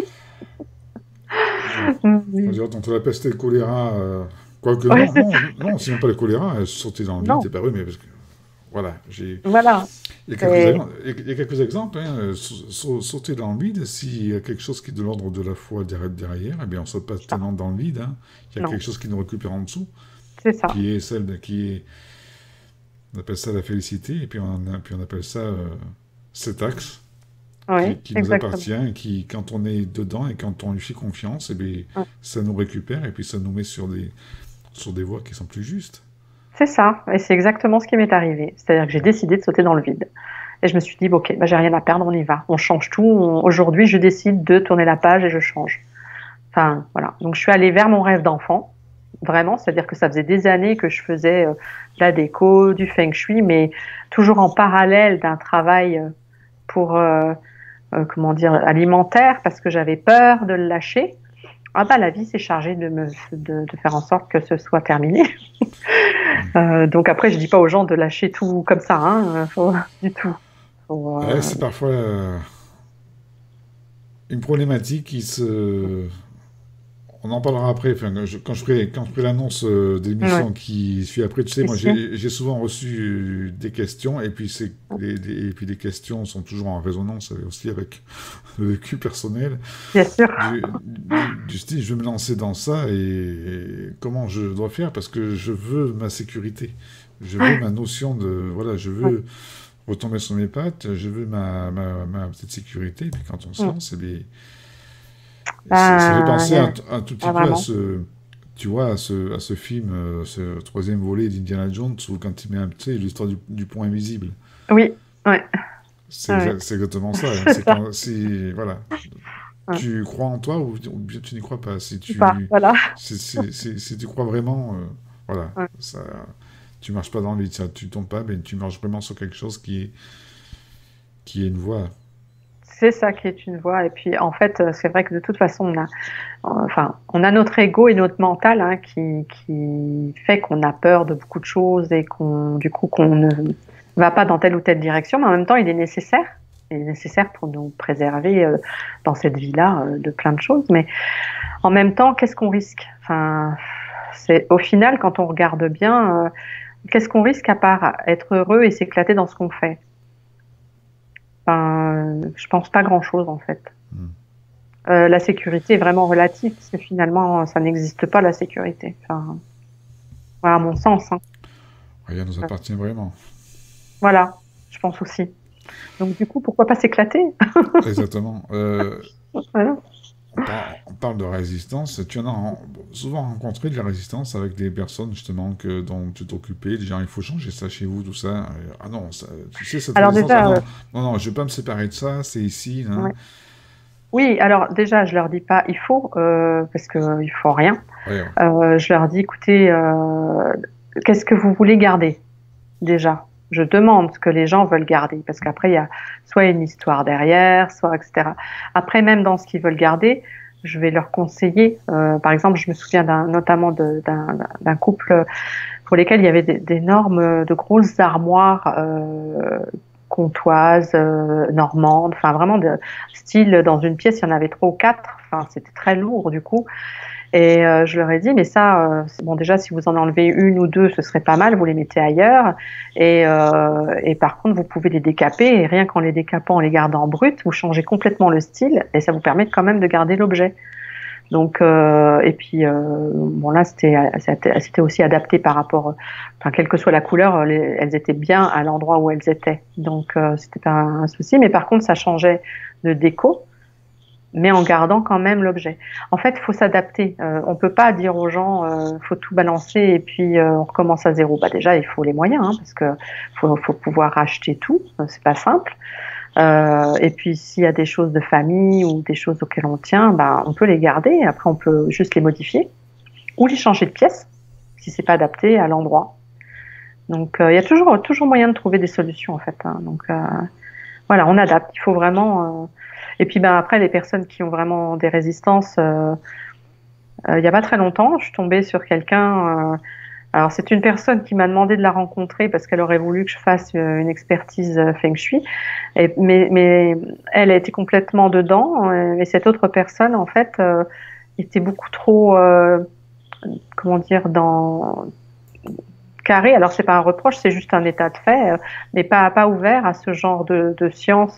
On dirait entre la peste et le choléra, quoique Ouais, non, c'est même pas le choléra, sauter dans le vide, non, c'est pas vrai, mais parce que, voilà, voilà. il y a Et... il y a quelques exemples, hein, sauter dans le vide, s'il y a quelque chose qui est de l'ordre de la foi derrière, eh bien, on saute pas tellement dans le vide, hein. Il y a Non, quelque chose qui nous récupère en dessous, c'est ça. on appelle ça la félicité, et puis on appelle ça cet axe Oui, qui nous exactement. appartient, et qui, quand on est dedans et quand on lui fait confiance, eh bien, Ouais. ça nous récupère et puis ça nous met sur des voies qui sont plus justes. C'est ça, et c'est exactement ce qui m'est arrivé. C'est-à-dire que j'ai décidé de sauter dans le vide. Et je me suis dit, bon, ok, bah, j'ai rien à perdre, on y va. On change tout. Aujourd'hui, je décide de tourner la page et je change. Enfin, voilà. Donc, je suis allée vers mon rêve d'enfant, vraiment. C'est-à-dire que ça faisait des années que je faisais de la déco, du feng shui, mais toujours en parallèle d'un travail pour, comment dire, alimentaire, parce que j'avais peur de le lâcher. Ah bah la vie s'est chargée de faire en sorte que ce soit terminé. Donc après, je dis pas aux gens de lâcher tout comme ça, hein, du tout. Faut, Ouais, c'est parfois une problématique qui se... On en parlera après. Enfin, quand je ferai l'annonce de ouais, l'émission qui suit après, tu sais, moi ici, j'ai souvent reçu des questions et puis et puis les questions sont toujours en résonance aussi avec le vécu personnel bien sûr. du style je veux me lancer dans ça et comment je dois faire parce que je veux ma sécurité, je veux ma notion de voilà, je Ouais, veux retomber sur mes pattes, je veux ma petite sécurité et puis quand on se ouais. lance, eh bien, ça fait Ben, penser un tout petit pas peu à vraiment. tu vois, à ce film, ce troisième volet d'Indiana Jones, où quand il met un petit, l'histoire du pont invisible. Oui, ouais, ouais. C'est exactement ça. Hein. C'est ça. Voilà. Ouais. Tu crois en toi ou bien tu n'y crois pas. Ou pas, voilà. Si tu crois vraiment, voilà, Ouais. ça, tu marches pas dans le vide, ça, tu tombes pas, mais tu marches vraiment sur quelque chose qui est une voie. C'est ça qui est une voie. Et puis, en fait, c'est vrai que de toute façon, enfin, on a notre ego et notre mental, hein, qui fait qu'on a peur de beaucoup de choses et du coup, qu'on ne va pas dans telle ou telle direction. Mais en même temps, il est nécessaire. Il est nécessaire pour nous préserver dans cette vie-là de plein de choses. Mais en même temps, qu'est-ce qu'on risque? Enfin, c'est au final, quand on regarde bien, qu'est-ce qu'on risque à part être heureux et s'éclater dans ce qu'on fait? Enfin, je pense pas grand-chose en fait. Hmm. La sécurité est vraiment relative parce que finalement, ça n'existe pas la sécurité. Enfin, voilà, à mon sens, hein. Rien nous appartient vraiment. Voilà, je pense aussi. Donc du coup, pourquoi pas s'éclater? Exactement. Voilà. On parle de résistance. Tu en as souvent rencontré de la résistance avec des personnes justement dont tu t'occupais. Des gens, il faut changer ça chez vous, tout ça. Ah non, tu sais, cette Alors résistance, ah déjà, non, non, je vais pas me séparer de ça, c'est ici. Hein. ouais. Oui, alors déjà, je leur dis pas il faut parce que il faut rien. Ouais, ouais. Je leur dis écoutez, qu'est-ce que vous voulez garder déjà? Je demande ce que les gens veulent garder parce qu'après il y a soit une histoire derrière, soit etc. Après même dans ce qu'ils veulent garder, je vais leur conseiller. Par exemple, je me souviens notamment d'un couple pour lesquels il y avait d'énormes, de grosses armoires comtoises, normandes, enfin vraiment de style dans une pièce, il y en avait trois ou quatre. enfin, c'était très lourd du coup. Et je leur ai dit, mais ça, bon, déjà, si vous en enlevez une ou deux, ce serait pas mal, vous les mettez ailleurs. Et par contre, vous pouvez les décaper, et rien qu'en les décapant, en les gardant en brut, vous changez complètement le style, et ça vous permet quand même de garder l'objet. Donc, et puis, bon, là, c'était aussi adapté par rapport, enfin, quelle que soit la couleur, elles étaient bien à l'endroit où elles étaient. Donc, c'était pas un souci. Mais par contre, ça changeait de déco, mais en gardant quand même l'objet. En fait, il faut s'adapter. On peut pas dire aux gens, faut tout balancer et puis on recommence à zéro. Bah déjà, il faut les moyens, hein, parce que faut pouvoir racheter tout. C'est pas simple. Et puis s'il y a des choses de famille ou des choses auxquelles on tient, bah on peut les garder. Après, on peut juste les modifier ou les changer de pièce si c'est pas adapté à l'endroit. Donc il y a toujours moyen de trouver des solutions en fait. Hein. Donc voilà, on adapte. Il faut vraiment. Et puis ben après, les personnes qui ont vraiment des résistances, il y a pas très longtemps, je suis tombée sur quelqu'un. Alors c'est une personne qui m'a demandé de la rencontrer parce qu'elle aurait voulu que je fasse une expertise Feng Shui. Mais elle a été complètement dedans. Et cette autre personne, en fait, était beaucoup trop, comment dire, dans carré. Alors c'est pas un reproche, c'est juste un état de fait, mais pas ouvert à ce genre de science.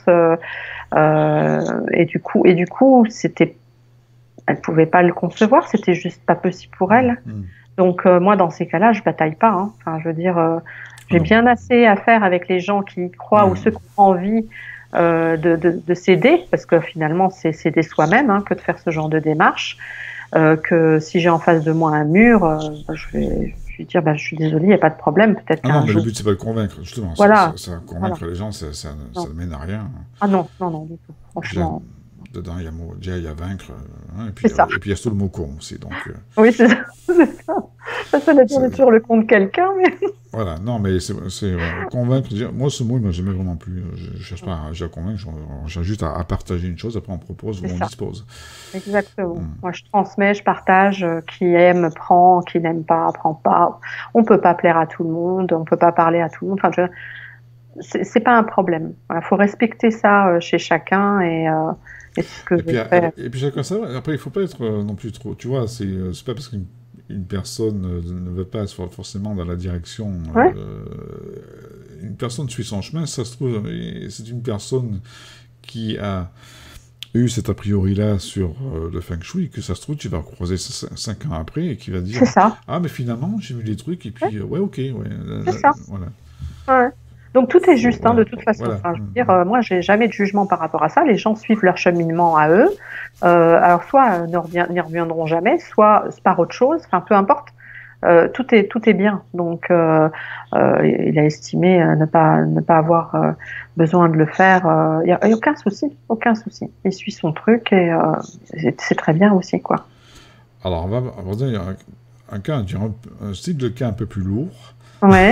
Et du coup, elle pouvait pas le concevoir. C'était juste pas possible pour elle. Donc moi, dans ces cas-là, je bataille pas. Hein. Enfin, je veux dire, j'ai bien assez à faire avec les gens qui y croient ou ceux qui ont envie de s'aider, parce que finalement, c'est s'aider soi-même que de faire ce genre de démarche. Que si j'ai en face de moi un mur, je vais dire, je suis désolée, il n'y a pas de problème, peut-être qu'un non, mais jour... le but, c'est pas de convaincre, justement. Voilà. Convaincre les gens, ça ne mène à rien. Ah non, du tout, franchement. Dedans, il y a vaincre, et puis il y a surtout le mot con aussi. Donc, oui, c'est ça. Ça veut dire toujours le con de quelqu'un, mais... Voilà, non, mais c'est convaincre. Moi, ce mot, il m'a jamais vraiment plu. Je cherche pas à convaincre, je cherche juste à partager une chose, après on propose ou on dispose. Exactement. Moi, je transmets, je partage. Qui aime, prend. Qui n'aime pas, prend pas. On peut pas plaire à tout le monde. On peut pas parler à tout le monde. Enfin, c'est pas un problème. Voilà, faut respecter ça chez chacun et ce que et puis chacun ça. Après, il faut pas être non plus trop. Tu vois, c'est pas parce qu'une personne ne veut pas être forcément dans la direction. Une personne suit son chemin. Ça se trouve, c'est une personne qui a eu cet a priori-là sur le Feng Shui, que ça se trouve, tu vas croiser 5 ans après et qui va dire ah, mais finalement, j'ai vu des trucs et puis, c'est ça. Voilà. Ouais. Donc tout est juste, de toute façon. Voilà. Enfin, je veux dire, moi, j'ai jamais de jugement par rapport à ça. Les gens suivent leur cheminement à eux. Alors, soit n'y reviendront jamais, soit par autre chose. Enfin, peu importe. Tout est bien. Donc, il a estimé ne pas avoir besoin de le faire. Il y a aucun souci. Il suit son truc et c'est très bien aussi, quoi. Alors, on va dire un style de cas un peu plus lourd. Ouais.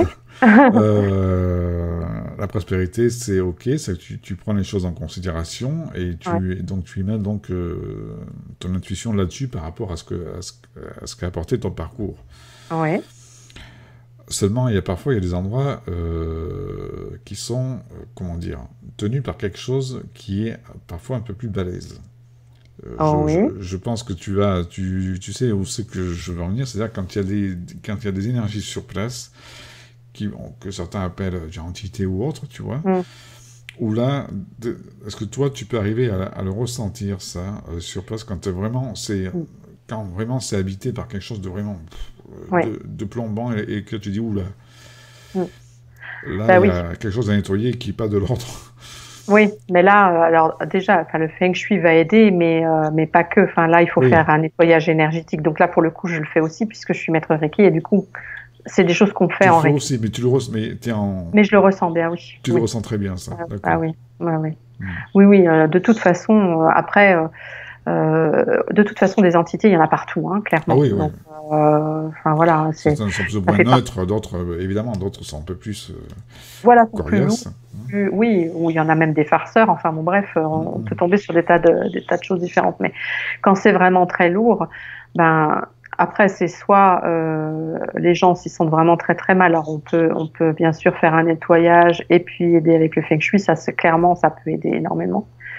La prospérité, c'est ok, c'est que tu prends les choses en considération et donc tu y mets ton intuition là-dessus par rapport à ce qu'a apporté ton parcours. Oui. Seulement, parfois il y a des endroits qui sont, tenus par quelque chose qui est parfois un peu plus balèze. Je pense que tu sais où c'est que je veux en venir, c'est-à-dire quand il y a des énergies sur place, que certains appellent entités ou autres, tu vois, où là, est-ce que toi, tu peux arriver à le ressentir, ça, sur place, quand vraiment c'est habité par quelque chose de vraiment de plombant et que tu dis, oula, là, il y a quelque chose à nettoyer qui n'est pas de l'ordre. Oui, mais là, alors déjà, le Feng Shui va aider, mais pas que. Enfin, là, il faut faire un nettoyage énergétique. Donc là, pour le coup, je le fais aussi puisque je suis maître Reiki et du coup, c'est des choses qu'on fait en Reiki. Aussi, mais tu le ressens, mais je le ressens bien, oui. Tu le ressens très bien, ça. Ah oui, oui. De toute façon, après, de toute façon, des entités, il y en a partout, clairement. Ah oui, donc, voilà. Certains sont plus ou moins neutres, d'autres, évidemment, d'autres sont un peu plus coriaces. Oui, où il y en a même des farceurs. Enfin bon, bref, on peut tomber sur des tas de choses différentes. Mais quand c'est vraiment très lourd, après, c'est soit les gens s'y sentent vraiment très très mal. Alors on peut bien sûr faire un nettoyage et puis aider avec le Feng Shui. Ça, clairement, ça peut aider énormément.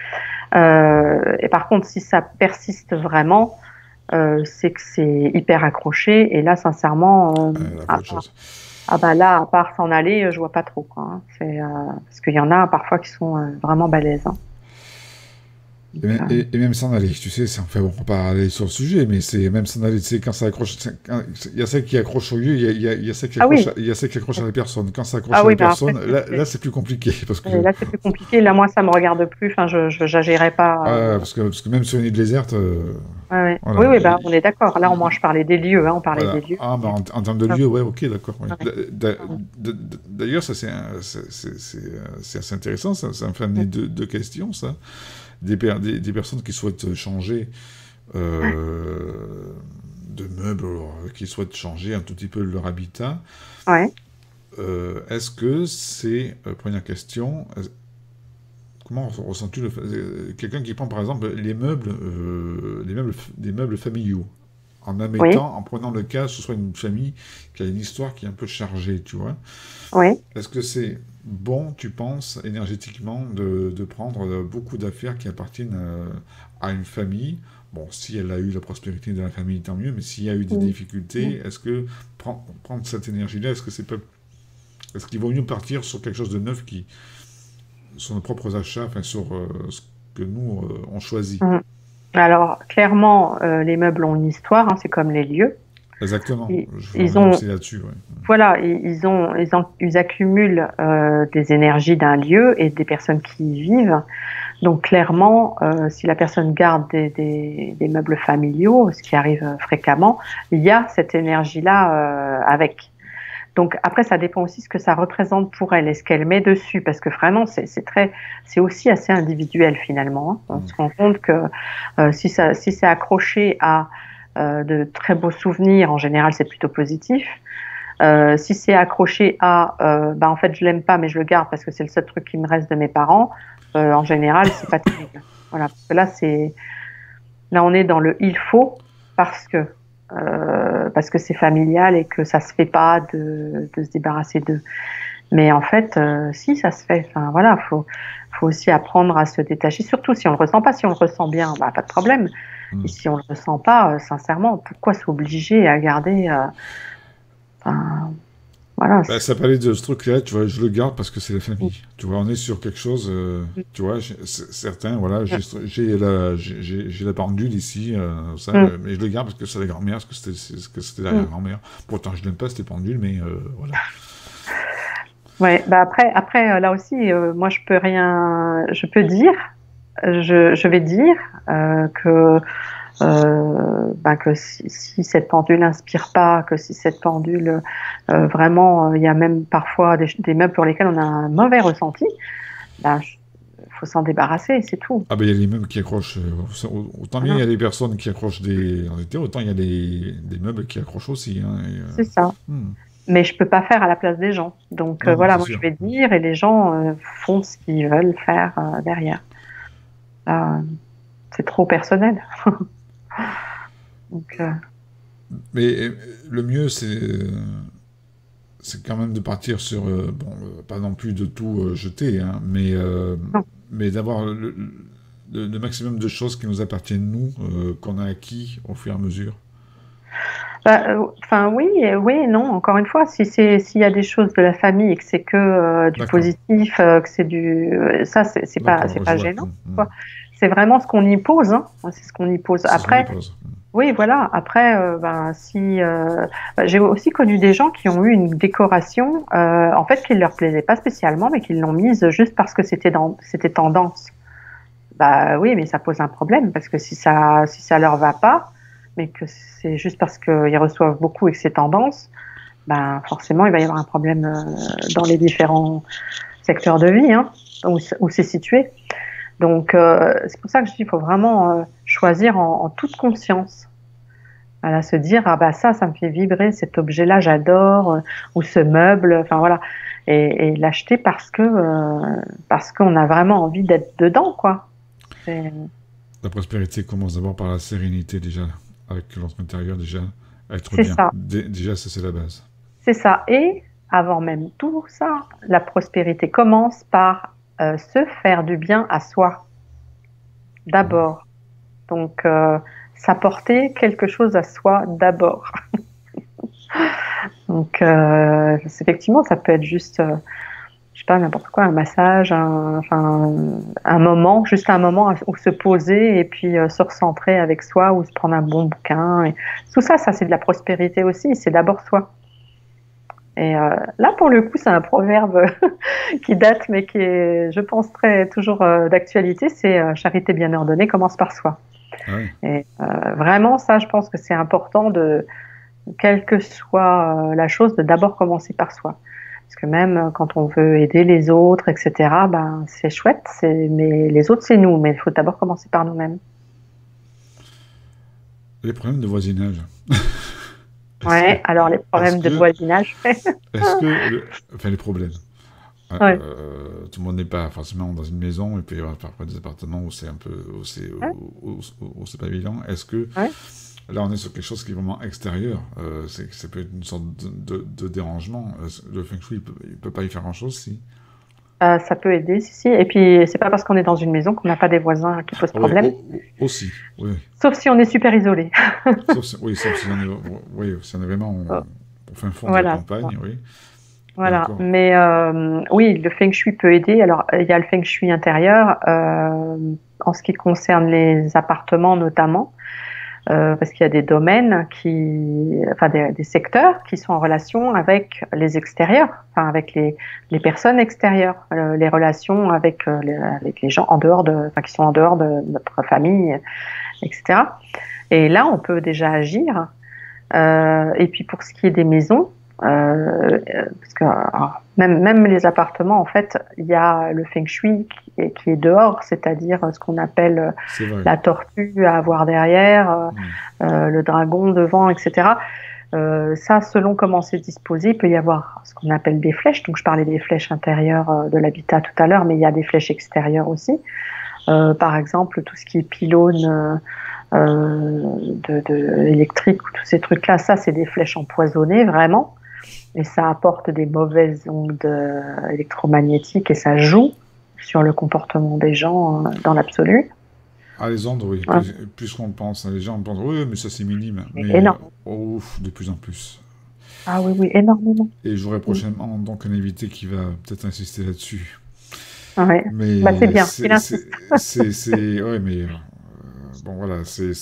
Et par contre, si ça persiste vraiment, c'est que c'est hyper accroché. Et là, sincèrement, La autre chose. bah là, à part s'en aller, je vois pas trop, quoi, hein. Parce qu'il y en a parfois qui sont vraiment balèzes, hein. Et, Donc, et même s'en aller, tu sais, enfin bon, on va pas aller sur le sujet, mais c'est même s'en aller, tu sais, quand ça accroche, il y a celles qui accrochent au lieu, il y a celles qui ah accrochent, oui, il y a celles qui accrochent à la personne. Quand ça accroche ah à oui, la bah après, personne, là c'est plus compliqué, parce que, là, c'est plus compliqué. Là, moi, ça me regarde plus. Enfin, j'agirais pas. parce que même sur une île déserte, Ouais, ouais. Oui, voilà, oui, bah, on est d'accord. Là, moi, je parlais des lieux, hein, on parlait des voilà. lieux. Ah, bah, Mais- en termes de Ah, lieu, ouais, ok, d'accord. Ouais. ouais. D'ailleurs, ça c'est assez intéressant, ça me fait amener deux questions, ça. Des personnes qui souhaitent changer de meubles, qui souhaitent changer un tout petit peu leur habitat. Ouais, Est-ce que c'est, première question, comment ressens-tu quelqu'un qui prend par exemple des meubles familiaux, en oui, admettant, en prenant le cas, ce soit une famille qui a une histoire qui est un peu chargée, tu vois. oui. Est-ce que c'est bon, tu penses, énergétiquement, de prendre beaucoup d'affaires qui appartiennent à une famille? Bon, si elle a eu la prospérité de la famille, tant mieux, mais s'il y a eu des Mm. difficultés, est-ce que prendre cette énergie-là, est-ce qu'il vaut mieux partir sur quelque chose de neuf sur nos propres achats, enfin sur ce que nous on choisit? Mm. Alors, clairement, les meubles ont une histoire, hein, c'est comme les lieux. Exactement. Ils, Je veux en ils venir ont, aussi là-dessus, ouais. voilà, ils accumulent des énergies d'un lieu et des personnes qui y vivent. Donc, clairement, si la personne garde des meubles familiaux, ce qui arrive fréquemment, il y a cette énergie-là avec. Donc après, ça dépend aussi ce que ça représente pour elle et ce qu'elle met dessus, parce que vraiment, c'est aussi assez individuel finalement, hein. On Mm. se rend compte que si c'est accroché à de très beaux souvenirs, en général, c'est plutôt positif. Si c'est accroché à, bah en fait, je l'aime pas, mais je le garde parce que c'est le seul truc qui me reste de mes parents, en général, c'est pas terrible. Voilà, parce que là, on est dans le il faut parce que parce que c'est familial et que ça se fait pas de se débarrasser d'eux. Mais en fait, si ça se fait, enfin voilà, faut aussi apprendre à se détacher, surtout si on le ressent pas. Si on le ressent bien, bah pas de problème. Et Mm. si on le ressent pas, sincèrement, pourquoi s'obliger à garder enfin, voilà. Bah, ça parlait de ce truc-là, tu vois, je le garde parce que c'est la famille. Tu vois, on est sur quelque chose, tu vois, certains, voilà, j'ai la pendule ici, ça, mais je le garde parce que c'est la grand-mère, parce que c'était la grand-mère. Pourtant, je l'aime pas, cette pendule, mais voilà. Ouais, bah après là aussi, moi je peux dire, je vais dire que que si cette pendule n'inspire pas, que si cette pendule vraiment, il y a même parfois des meubles pour lesquels on a un mauvais ressenti, ben, faut s'en débarrasser, c'est tout. Ah ben, il y a les meubles qui accrochent, autant bien il y Voilà, a des personnes qui accrochent en été, autant il y a des meubles qui accrochent aussi, hein, c'est ça. hmm. Mais je peux pas faire à la place des gens. Donc Non, non, voilà, c'est moi je sûr. vais dire et les gens font ce qu'ils veulent faire derrière. Euh, c'est trop personnel. Donc, Mais le mieux, c'est quand même de partir sur, bon, pas non plus de tout jeter, hein, non. mais d'avoir le maximum de choses qui nous appartiennent, nous, qu'on a acquis au fur et à mesure. Enfin oui, oui et non. Encore une fois, s'il y a des choses de la famille et que c'est que du D'accord, positif, que c'est du ça c'est d'accord, je pas vois. gênant, quoi. C'est vraiment ce qu'on y pose, hein. C'est ce qu'on y pose. C'est ce qu'on y Après, pose. oui, voilà. Après, si j'ai aussi connu des gens qui ont eu une décoration, en fait, qui ne leur plaisait pas spécialement, mais qui l'ont mise juste parce que c'était tendance. Bah oui, mais ça pose un problème parce que si ça leur va pas, mais que c'est juste parce qu'ils reçoivent beaucoup et que c'est tendance, ben forcément il va y avoir un problème dans les différents secteurs de vie, hein, où c'est situé. Donc c'est pour ça que je dis qu'il faut vraiment choisir en toute conscience. Voilà, se dire ah bah ça me fait vibrer, cet objet-là j'adore, ou ce meuble, enfin voilà, et l'acheter parce qu'on a vraiment envie d'être dedans, quoi. C'est La prospérité commence d'abord par la sérénité, déjà, avec notre intérieur, déjà, être c'est bien. ça. Déjà, ça, c'est la base. C'est ça. Et avant même tout ça, la prospérité commence par se faire du bien à soi. d'abord. Donc, s'apporter quelque chose à soi d'abord. Donc, effectivement, ça peut être juste, je sais pas, n'importe quoi, un massage, un moment, juste un moment où se poser et puis se recentrer avec soi ou se prendre un bon bouquin. Et tout ça, c'est de la prospérité aussi. C'est d'abord soi. Et là, pour le coup, c'est un proverbe qui date, mais qui est, je pense, toujours d'actualité. C'est charité bien ordonnée commence par soi. Ouais. Et vraiment, ça, je pense que c'est important quelle que soit la chose, de d'abord commencer par soi. Parce que même quand on veut aider les autres, etc., ben, c'est chouette, mais les autres, c'est nous. Mais il faut d'abord commencer par nous-mêmes. Les problèmes de voisinage. Est-ce que, Ouais, alors les est-ce problèmes de que, voisinage. est-ce que, enfin les problèmes. Ouais. Tout le monde n'est pas forcément dans une maison, et puis il y aura parfois des appartements où c'est un peu, Ouais. où c'est pas évident. Est-ce que Ouais. là on est sur quelque chose qui est vraiment extérieur, ça peut être une sorte de dérangement. Le feng shui il peut pas y faire grand-chose si. Ça peut aider, si, si. Et puis, c'est pas parce qu'on est dans une maison qu'on n'a pas des voisins qui posent Ah oui, problème. aussi, oui. Sauf si on est super isolé. Sauf si on est, oui, si on est vraiment au fin fond de la Voilà. campagne, oui. Voilà. D'accord. Mais oui, le feng shui peut aider. Alors, il y a le feng shui intérieur, en ce qui concerne les appartements notamment. Parce qu'il y a des domaines enfin des secteurs qui sont en relation avec les extérieurs, enfin avec les personnes extérieures, les relations avec les gens en dehors enfin qui sont en dehors de notre famille, etc. Et là, on peut déjà agir. Et puis pour ce qui est des maisons, parce que alors, même les appartements, en fait, il y a le feng shui qui est dehors, c'est-à-dire ce qu'on appelle C'est vrai. la tortue à avoir derrière, Hmm. le dragon devant, etc. Ça, selon comment c'est disposé, il peut y avoir ce qu'on appelle des flèches. Donc, je parlais des flèches intérieures de l'habitat tout à l'heure, mais il y a des flèches extérieures aussi. Par exemple, tout ce qui est pylône électrique ou tous ces trucs-là, ça, c'est des flèches empoisonnées, vraiment. Et ça apporte des mauvaises ondes électromagnétiques et ça joue sur le comportement des gens dans l'absolu. Ah, les ondes, oui. Ouais, Plus qu'on pense, les gens pensent, oui, mais ça c'est minime. c'est Mais, énorme. de plus en plus. Ah oui, oui, énormément. Et j'aurai Mm. prochainement donc un invité qui va peut-être insister là-dessus. Ouais. Bah, c'est Mais bien, il insiste. ouais, mais bon voilà,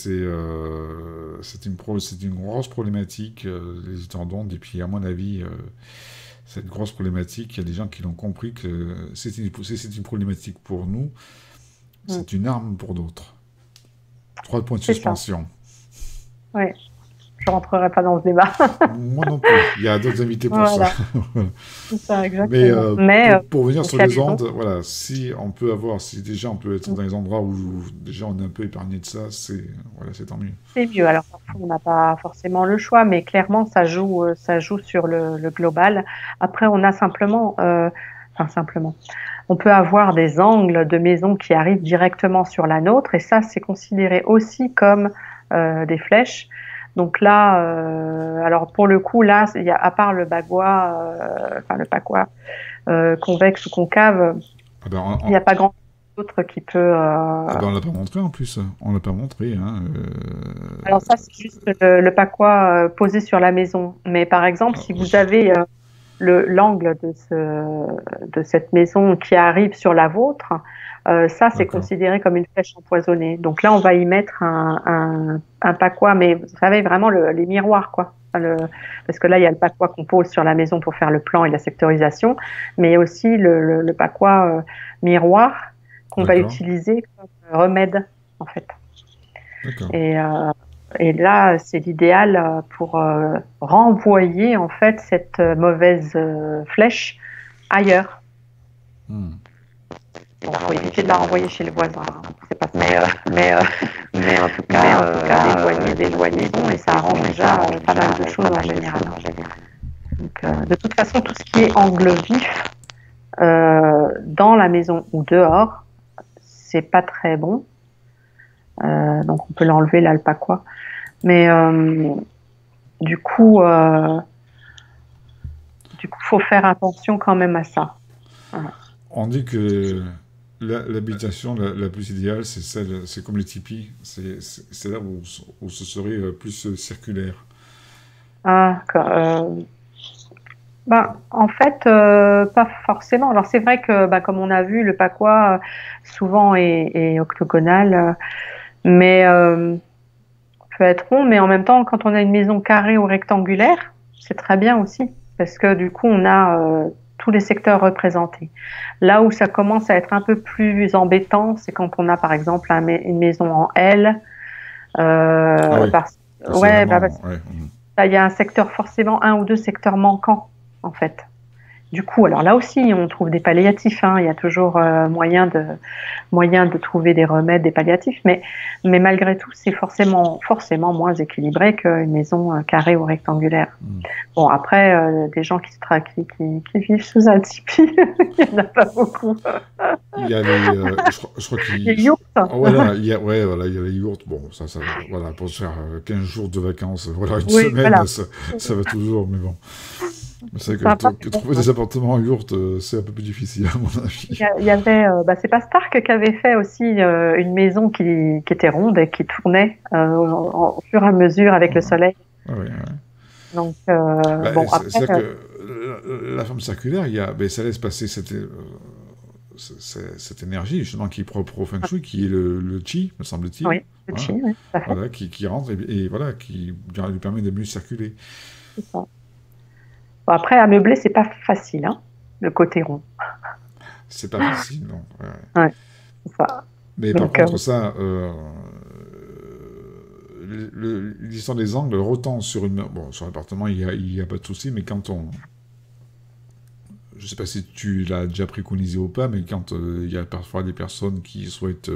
c'est une grosse problématique, les histoires d'ondes. Et puis à mon avis, cette grosse problématique, il y a des gens qui l'ont compris que c'est une problématique pour nous, Mm. c'est une arme pour d'autres. 3 points de C'est ça. suspension. Ouais. Je rentrerai pas dans ce débat. Moi non plus. Il y a d'autres invités pour ça. Voilà, c'est ça, Mais exactement. Mais pour venir sur tu as les raison. ondes, voilà, si déjà on peut être dans des endroits où déjà on est un peu épargné de ça, c'est tant mieux. C'est mieux. Alors parfois on n'a pas forcément le choix, mais clairement ça joue sur le global. Après on a simplement, on peut avoir des angles de maison qui arrivent directement sur la nôtre, et ça c'est considéré aussi comme des flèches. Donc là, alors pour le coup là, il y a à part le bagua, le pakwa convexe ou concave, Ah ben, il n'y a pas grand d'autre qui peut. on l'a pas montré en plus. On l'a pas montré. Hein, Alors ça, c'est juste le pakwa posé sur la maison. Mais par exemple, si oui. vous avez l'angle de cette maison qui arrive sur la vôtre, ça, c'est D'accord. considéré comme une flèche empoisonnée. Donc là, on va y mettre un pakwa, mais vous savez, vraiment les miroirs, quoi. Parce que là, il y a le pakwa qu'on pose sur la maison pour faire le plan et la sectorisation, mais il y a aussi le pakwa miroir qu'on va D'accord. utiliser comme remède, en fait. D'accord. Et, et là, c'est l'idéal pour renvoyer en fait cette mauvaise flèche ailleurs. Hmm. Bon, faut éviter de la renvoyer chez le voisin, hein. C'est pas ça. Mais en tout cas, d'éloigner, bon, et ça arrange déjà pas mal de choses en général. Donc, de toute façon, tout ce qui est angle vif dans la maison ou dehors, c'est pas très bon. Donc, on peut l'enlever l'alpaca. Mais du coup, faut faire attention quand même à ça. Voilà. On dit que L'habitation la plus idéale, c'est celle, c'est comme les tipis, c'est là où ce serait plus circulaire. Ah, ben, en fait, pas forcément. Alors c'est vrai que, bah, comme on a vu, le Pacois souvent est octogonal, mais peut être rond. Mais en même temps, quand on a une maison carrée ou rectangulaire, c'est très bien aussi, parce que du coup, on a tous les secteurs représentés. Là où ça commence à être un peu plus embêtant, c'est quand on a par exemple une maison en L. Ah oui, c'est Ouais, bah, vraiment... Ouais, il y a un secteur forcément, un ou deux secteurs manquants en fait. Du coup, alors là aussi, on trouve des palliatifs, hein. Il y a toujours moyen de trouver des remèdes, des palliatifs, mais malgré tout, c'est forcément moins équilibré qu'une maison carrée ou rectangulaire. mm. Bon, après, des gens qui vivent sous un tipi, il n'y en a pas beaucoup. Il y a les... je crois Les qu'il... yurts. Ah, voilà, ouais, voilà, il y a les yurts. Bon, voilà, pour se faire 15 jours de vacances, voilà, une Oui, semaine, voilà. ça va toujours, mais bon. C'est vrai Sympa, que mais bon. trouver des appartements en yourte, c'est un peu plus difficile, à mon avis. Il y avait, bah, c'est pas Stark qui avait fait aussi une maison qui était ronde et qui tournait au fur et à mesure avec le Ouais, soleil. ouais, ouais. Donc, Bah, bon, après, c'est-à-dire que la forme circulaire, ben, ça laisse passer cette énergie, justement, qui est propre au feng shui, qui est le qi, me semble-t-il. oui, le chi, Voilà, oui, tout à fait. voilà qui rentre et voilà, qui lui permet de mieux circuler. C'est ça. Bon, après, à meubler, c'est pas facile, hein, le côté rond. C'est pas facile, non. Ouais. Ouais, c'est ça. Mais par Donc, contre, ça, l'histoire des angles, autant sur bon, sur l'appartement, il y a pas de souci, mais quand on, je sais pas si tu l'as déjà préconisé ou pas, mais quand il y a parfois des personnes qui souhaitent,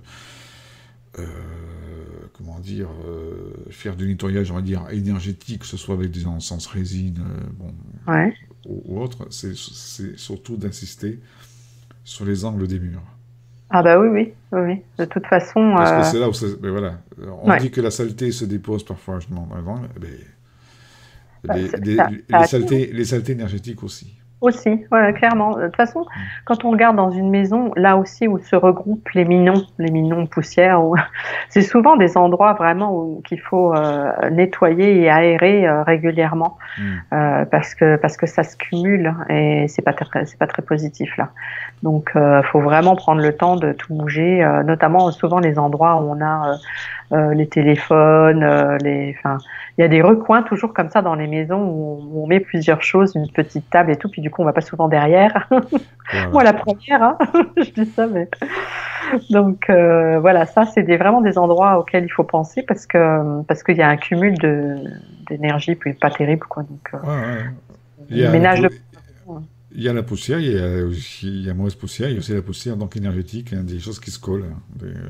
euh, comment dire, faire du nettoyage, on va dire, énergétique, que ce soit avec des encens résine, bon, ouais. ou autre, c'est surtout d'insister sur les angles des murs. Ah bah oui, oui, oui, oui. De toute façon, Parce que c'est là où ben voilà, on ouais. dit que la saleté se dépose parfois justement dans les angles, eh ben, Bah, ça attire. les saletés énergétiques aussi. Aussi, ouais, clairement. De toute façon, Mm. quand on regarde dans une maison, là aussi où se regroupent les minons poussières, c'est souvent des endroits vraiment qu'il faut nettoyer et aérer régulièrement Mm. parce que ça se cumule et c'est pas très positif là. Donc, faut vraiment prendre le temps de tout bouger, notamment souvent les endroits où on a les téléphones, enfin, il y a des recoins toujours comme ça dans les maisons où on met plusieurs choses, une petite table et tout, puis du coup on va pas souvent derrière. Moi Voilà. la première, hein, je dis ça, mais donc voilà, ça c'est vraiment des endroits auxquels il faut penser parce qu'il y a un cumul d'énergie puis pas terrible quoi. Donc Ouais, ouais. Il y a la, ménage pou- de. il y a la poussière, il y a mauvaise poussière, il y a aussi la poussière donc énergétique, hein, des choses qui se collent, hein,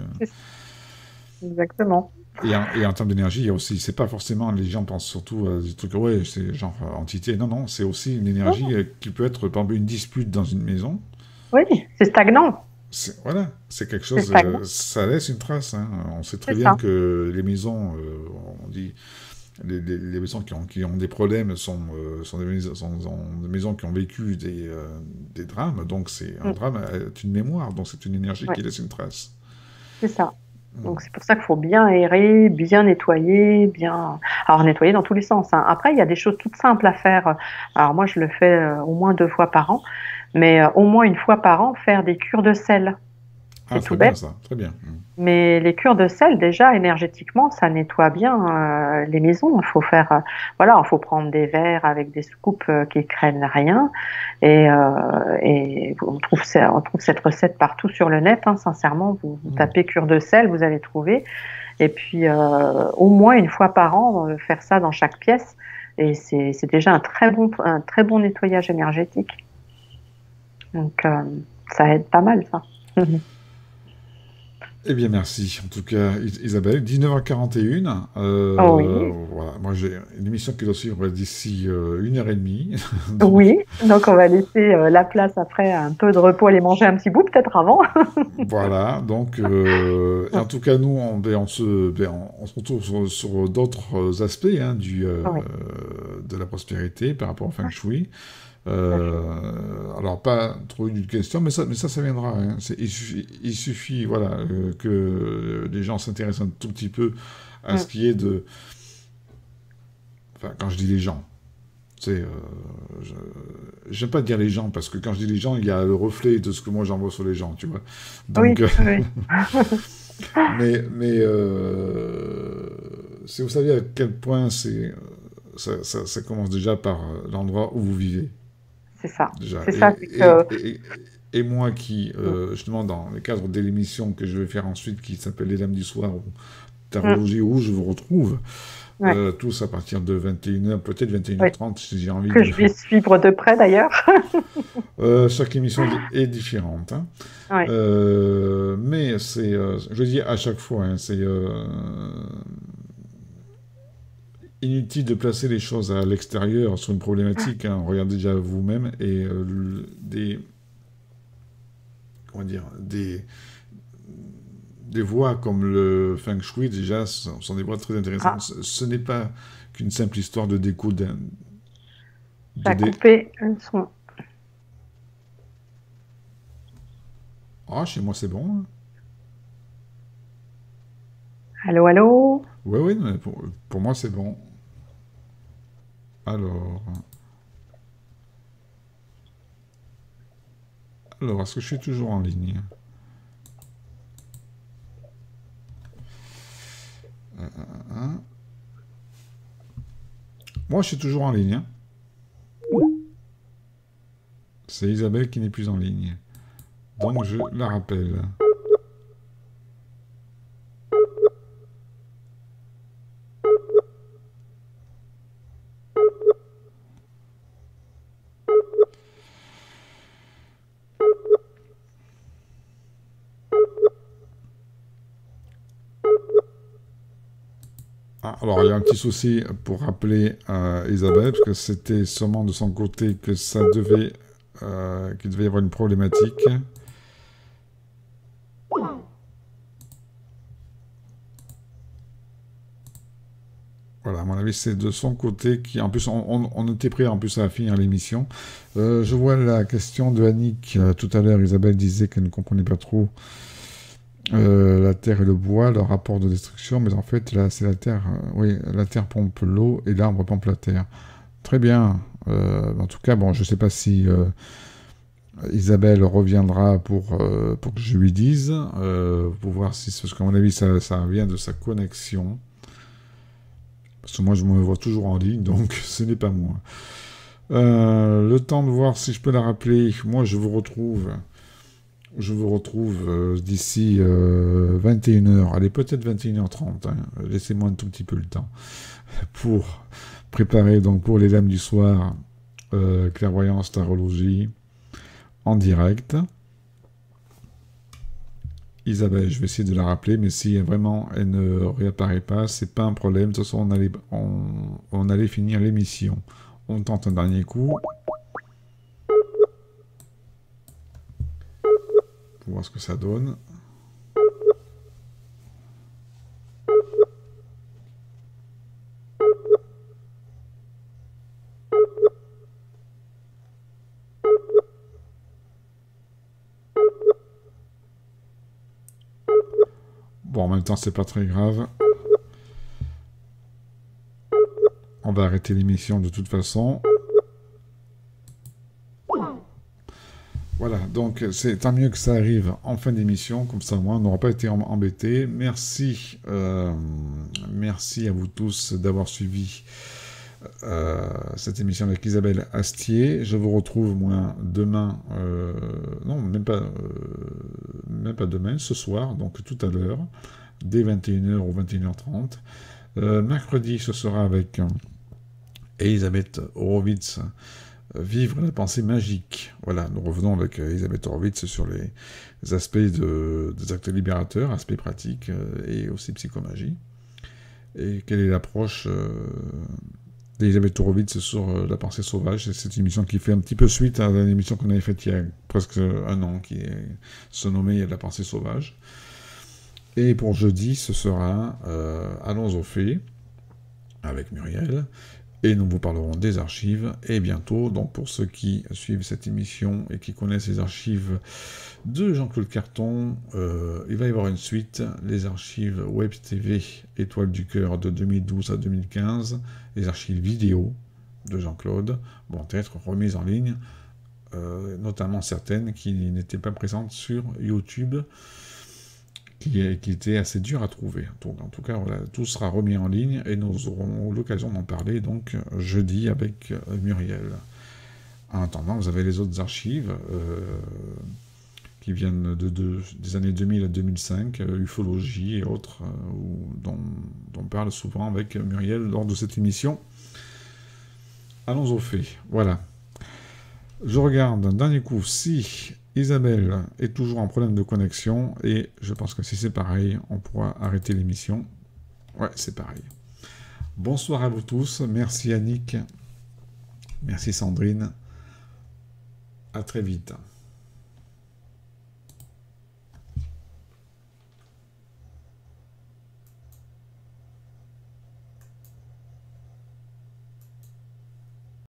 Exactement. et en termes d'énergie, il y a aussi, c'est pas forcément, les gens pensent surtout à des trucs, ouais, c'est genre entité. Non, non, c'est aussi une énergie qui peut être, par exemple, une dispute dans une maison. Oui, c'est stagnant. Voilà, c'est quelque C'est chose, stagnant. ça laisse une trace, hein. On sait très C'est bien ça. que les maisons, on dit, les maisons qui ont des problèmes sont sont des maisons qui ont vécu des drames, donc c'est un Mm. drame est une mémoire, donc c'est une énergie Ouais, qui laisse une trace. c'est ça. Mm. Donc c'est pour ça qu'il faut bien aérer, bien nettoyer, bien. Alors nettoyer dans tous les sens, hein. Après, il y a des choses toutes simples à faire. Alors moi, je le fais au moins 2 fois par an, mais au moins une fois par an, faire des cures de sel. Ah, C'est tout très bien bête, ça, très bien. Mm. mais les cures de sel, déjà énergétiquement, ça nettoie bien les maisons. Il faut faire, voilà, il faut prendre des verres avec des scoopes qui craignent rien, et on trouve cette recette partout sur le net. Hein, sincèrement, vous Mm. tapez cure de sel, vous allez trouver. Et puis, au moins une fois par an, faire ça dans chaque pièce. Et c'est déjà un très bon nettoyage énergétique. Donc, ça aide pas mal, ça. Eh bien, merci. En tout cas, Isabelle, 19h41. Oh oui, Voilà, moi j'ai une émission qui doit suivre d'ici 1h30. Donc, oui. Donc, on va laisser la place après à un peu de repos, aller manger un petit bout, peut-être avant. voilà. Donc, et en tout cas, nous, on se retrouve sur d'autres aspects hein, Oui, de la prospérité par rapport au Feng Shui. Alors, pas trop une question, mais ça viendra. Hein. Il suffit voilà, que les gens s'intéressent un tout petit peu à ce qui est de... Enfin, quand je dis les gens, c'est... j'aime pas dire les gens, parce que quand je dis les gens, il y a le reflet de ce que moi j'envoie sur les gens, tu vois. Oui, Donc, oui. mais vous savez à quel point ça commence déjà par l'endroit où vous vivez. C'est ça. Déjà. C'est ça, c'est que... Et moi qui, justement, dans le cadre de l'émission que je vais faire ensuite, qui s'appelle Les Dames du Soir, ou Tarologie, où je vous retrouve, Ouais. tous à partir de 21h, peut-être Oui. 21h30, si j'ai envie Que de... je vais suivre de près d'ailleurs. Chaque émission est différente. Hein. Ouais. Mais c'est, je dis à chaque fois, hein, c'est inutile de placer les choses à l'extérieur sur une problématique. Hein. Regardez déjà vous-même et comment dire, des voies comme le Feng Shui, déjà, sont des voies très intéressantes. Ah, Ce n'est pas qu'une simple histoire de déco. ça a coupé le son. Ah, chez moi, c'est bon. Hein. Allô, allô? Ouais, oui, mais pour moi, c'est bon. Alors, est-ce que je suis toujours en ligne? Hein. Moi, je suis toujours en ligne. Hein. C'est Isabelle qui n'est plus en ligne. Donc, je la rappelle. Ah, alors, il y a un petit souci pour rappeler Isabelle, parce que c'était sûrement de son côté que ça devait, qu'il devait y avoir une problématique. Voilà, à mon avis, c'est de son côté qui... En plus, on était prêt en plus à finir l'émission. Je vois la question de Annick. Tout à l'heure, Isabelle disait qu'elle ne comprenait pas trop la terre et le bois, leur rapport de destruction, mais en fait, là, c'est la terre. Oui, la terre pompe l'eau et l'arbre pompe la terre. Très bien. En tout cas, bon, je ne sais pas si Isabelle reviendra pour que je lui dise, pour voir si... Parce qu'à mon avis, ça vient de sa connexion. Parce que moi, je me vois toujours en ligne, donc ce n'est pas moi. Le temps de voir si je peux la rappeler. Moi, je vous retrouve d'ici 21h. Allez, peut-être 21h30. Hein. Laissez-moi un tout petit peu le temps pour préparer donc pour les Dames du Soir, clairvoyance, tarologie en direct. Isabelle, je vais essayer de la rappeler, mais si vraiment elle ne réapparaît pas, c'est pas un problème. De toute façon, on allait finir l'émission. On tente un dernier coup. Pour voir ce que ça donne. Bon, en même temps, c'est pas très grave. On va arrêter l'émission de toute façon. Voilà, donc c'est tant mieux que ça arrive en fin d'émission, comme ça au moins on n'aura pas été embêté. Merci, merci à vous tous d'avoir suivi cette émission avec Isabelle Astier. Je vous retrouve moi demain, non même pas demain, ce soir, donc tout à l'heure, dès 21h ou 21h30. Mercredi, ce sera avec Elisabeth Horowitz, Vivre la pensée magique. Voilà, nous revenons avec Elisabeth Horowitz sur les aspects des actes libérateurs, aspects pratiques et aussi psychomagie. Et quelle est l'approche d'Elisabeth Horowitz sur la pensée sauvage. C'est cette émission qui fait un petit peu suite à l'émission qu'on avait faite il y a presque un an, qui se nommait La pensée sauvage. Et pour jeudi, ce sera Allons aux fées, avec Muriel. Et nous vous parlerons des archives, et bientôt, donc pour ceux qui suivent cette émission et qui connaissent les archives de Jean-Claude Carton, il va y avoir une suite, les archives Web TV Étoile du Cœur de 2012 à 2015, les archives vidéo de Jean-Claude vont être remises en ligne, notamment certaines qui n'étaient pas présentes sur YouTube, qui était assez dur à trouver. Donc, en tout cas, voilà, tout sera remis en ligne et nous aurons l'occasion d'en parler donc jeudi avec Muriel. En attendant, vous avez les autres archives qui viennent des années 2000 à 2005, ufologie et autres, dont on parle souvent avec Muriel lors de cette émission. Allons au fait. Voilà. Je regarde d'un dernier coup si Isabelle est toujours en problème de connexion, et je pense que si c'est pareil, on pourra arrêter l'émission. Ouais, c'est pareil. Bonsoir à vous tous, merci Annick, merci Sandrine, à très vite.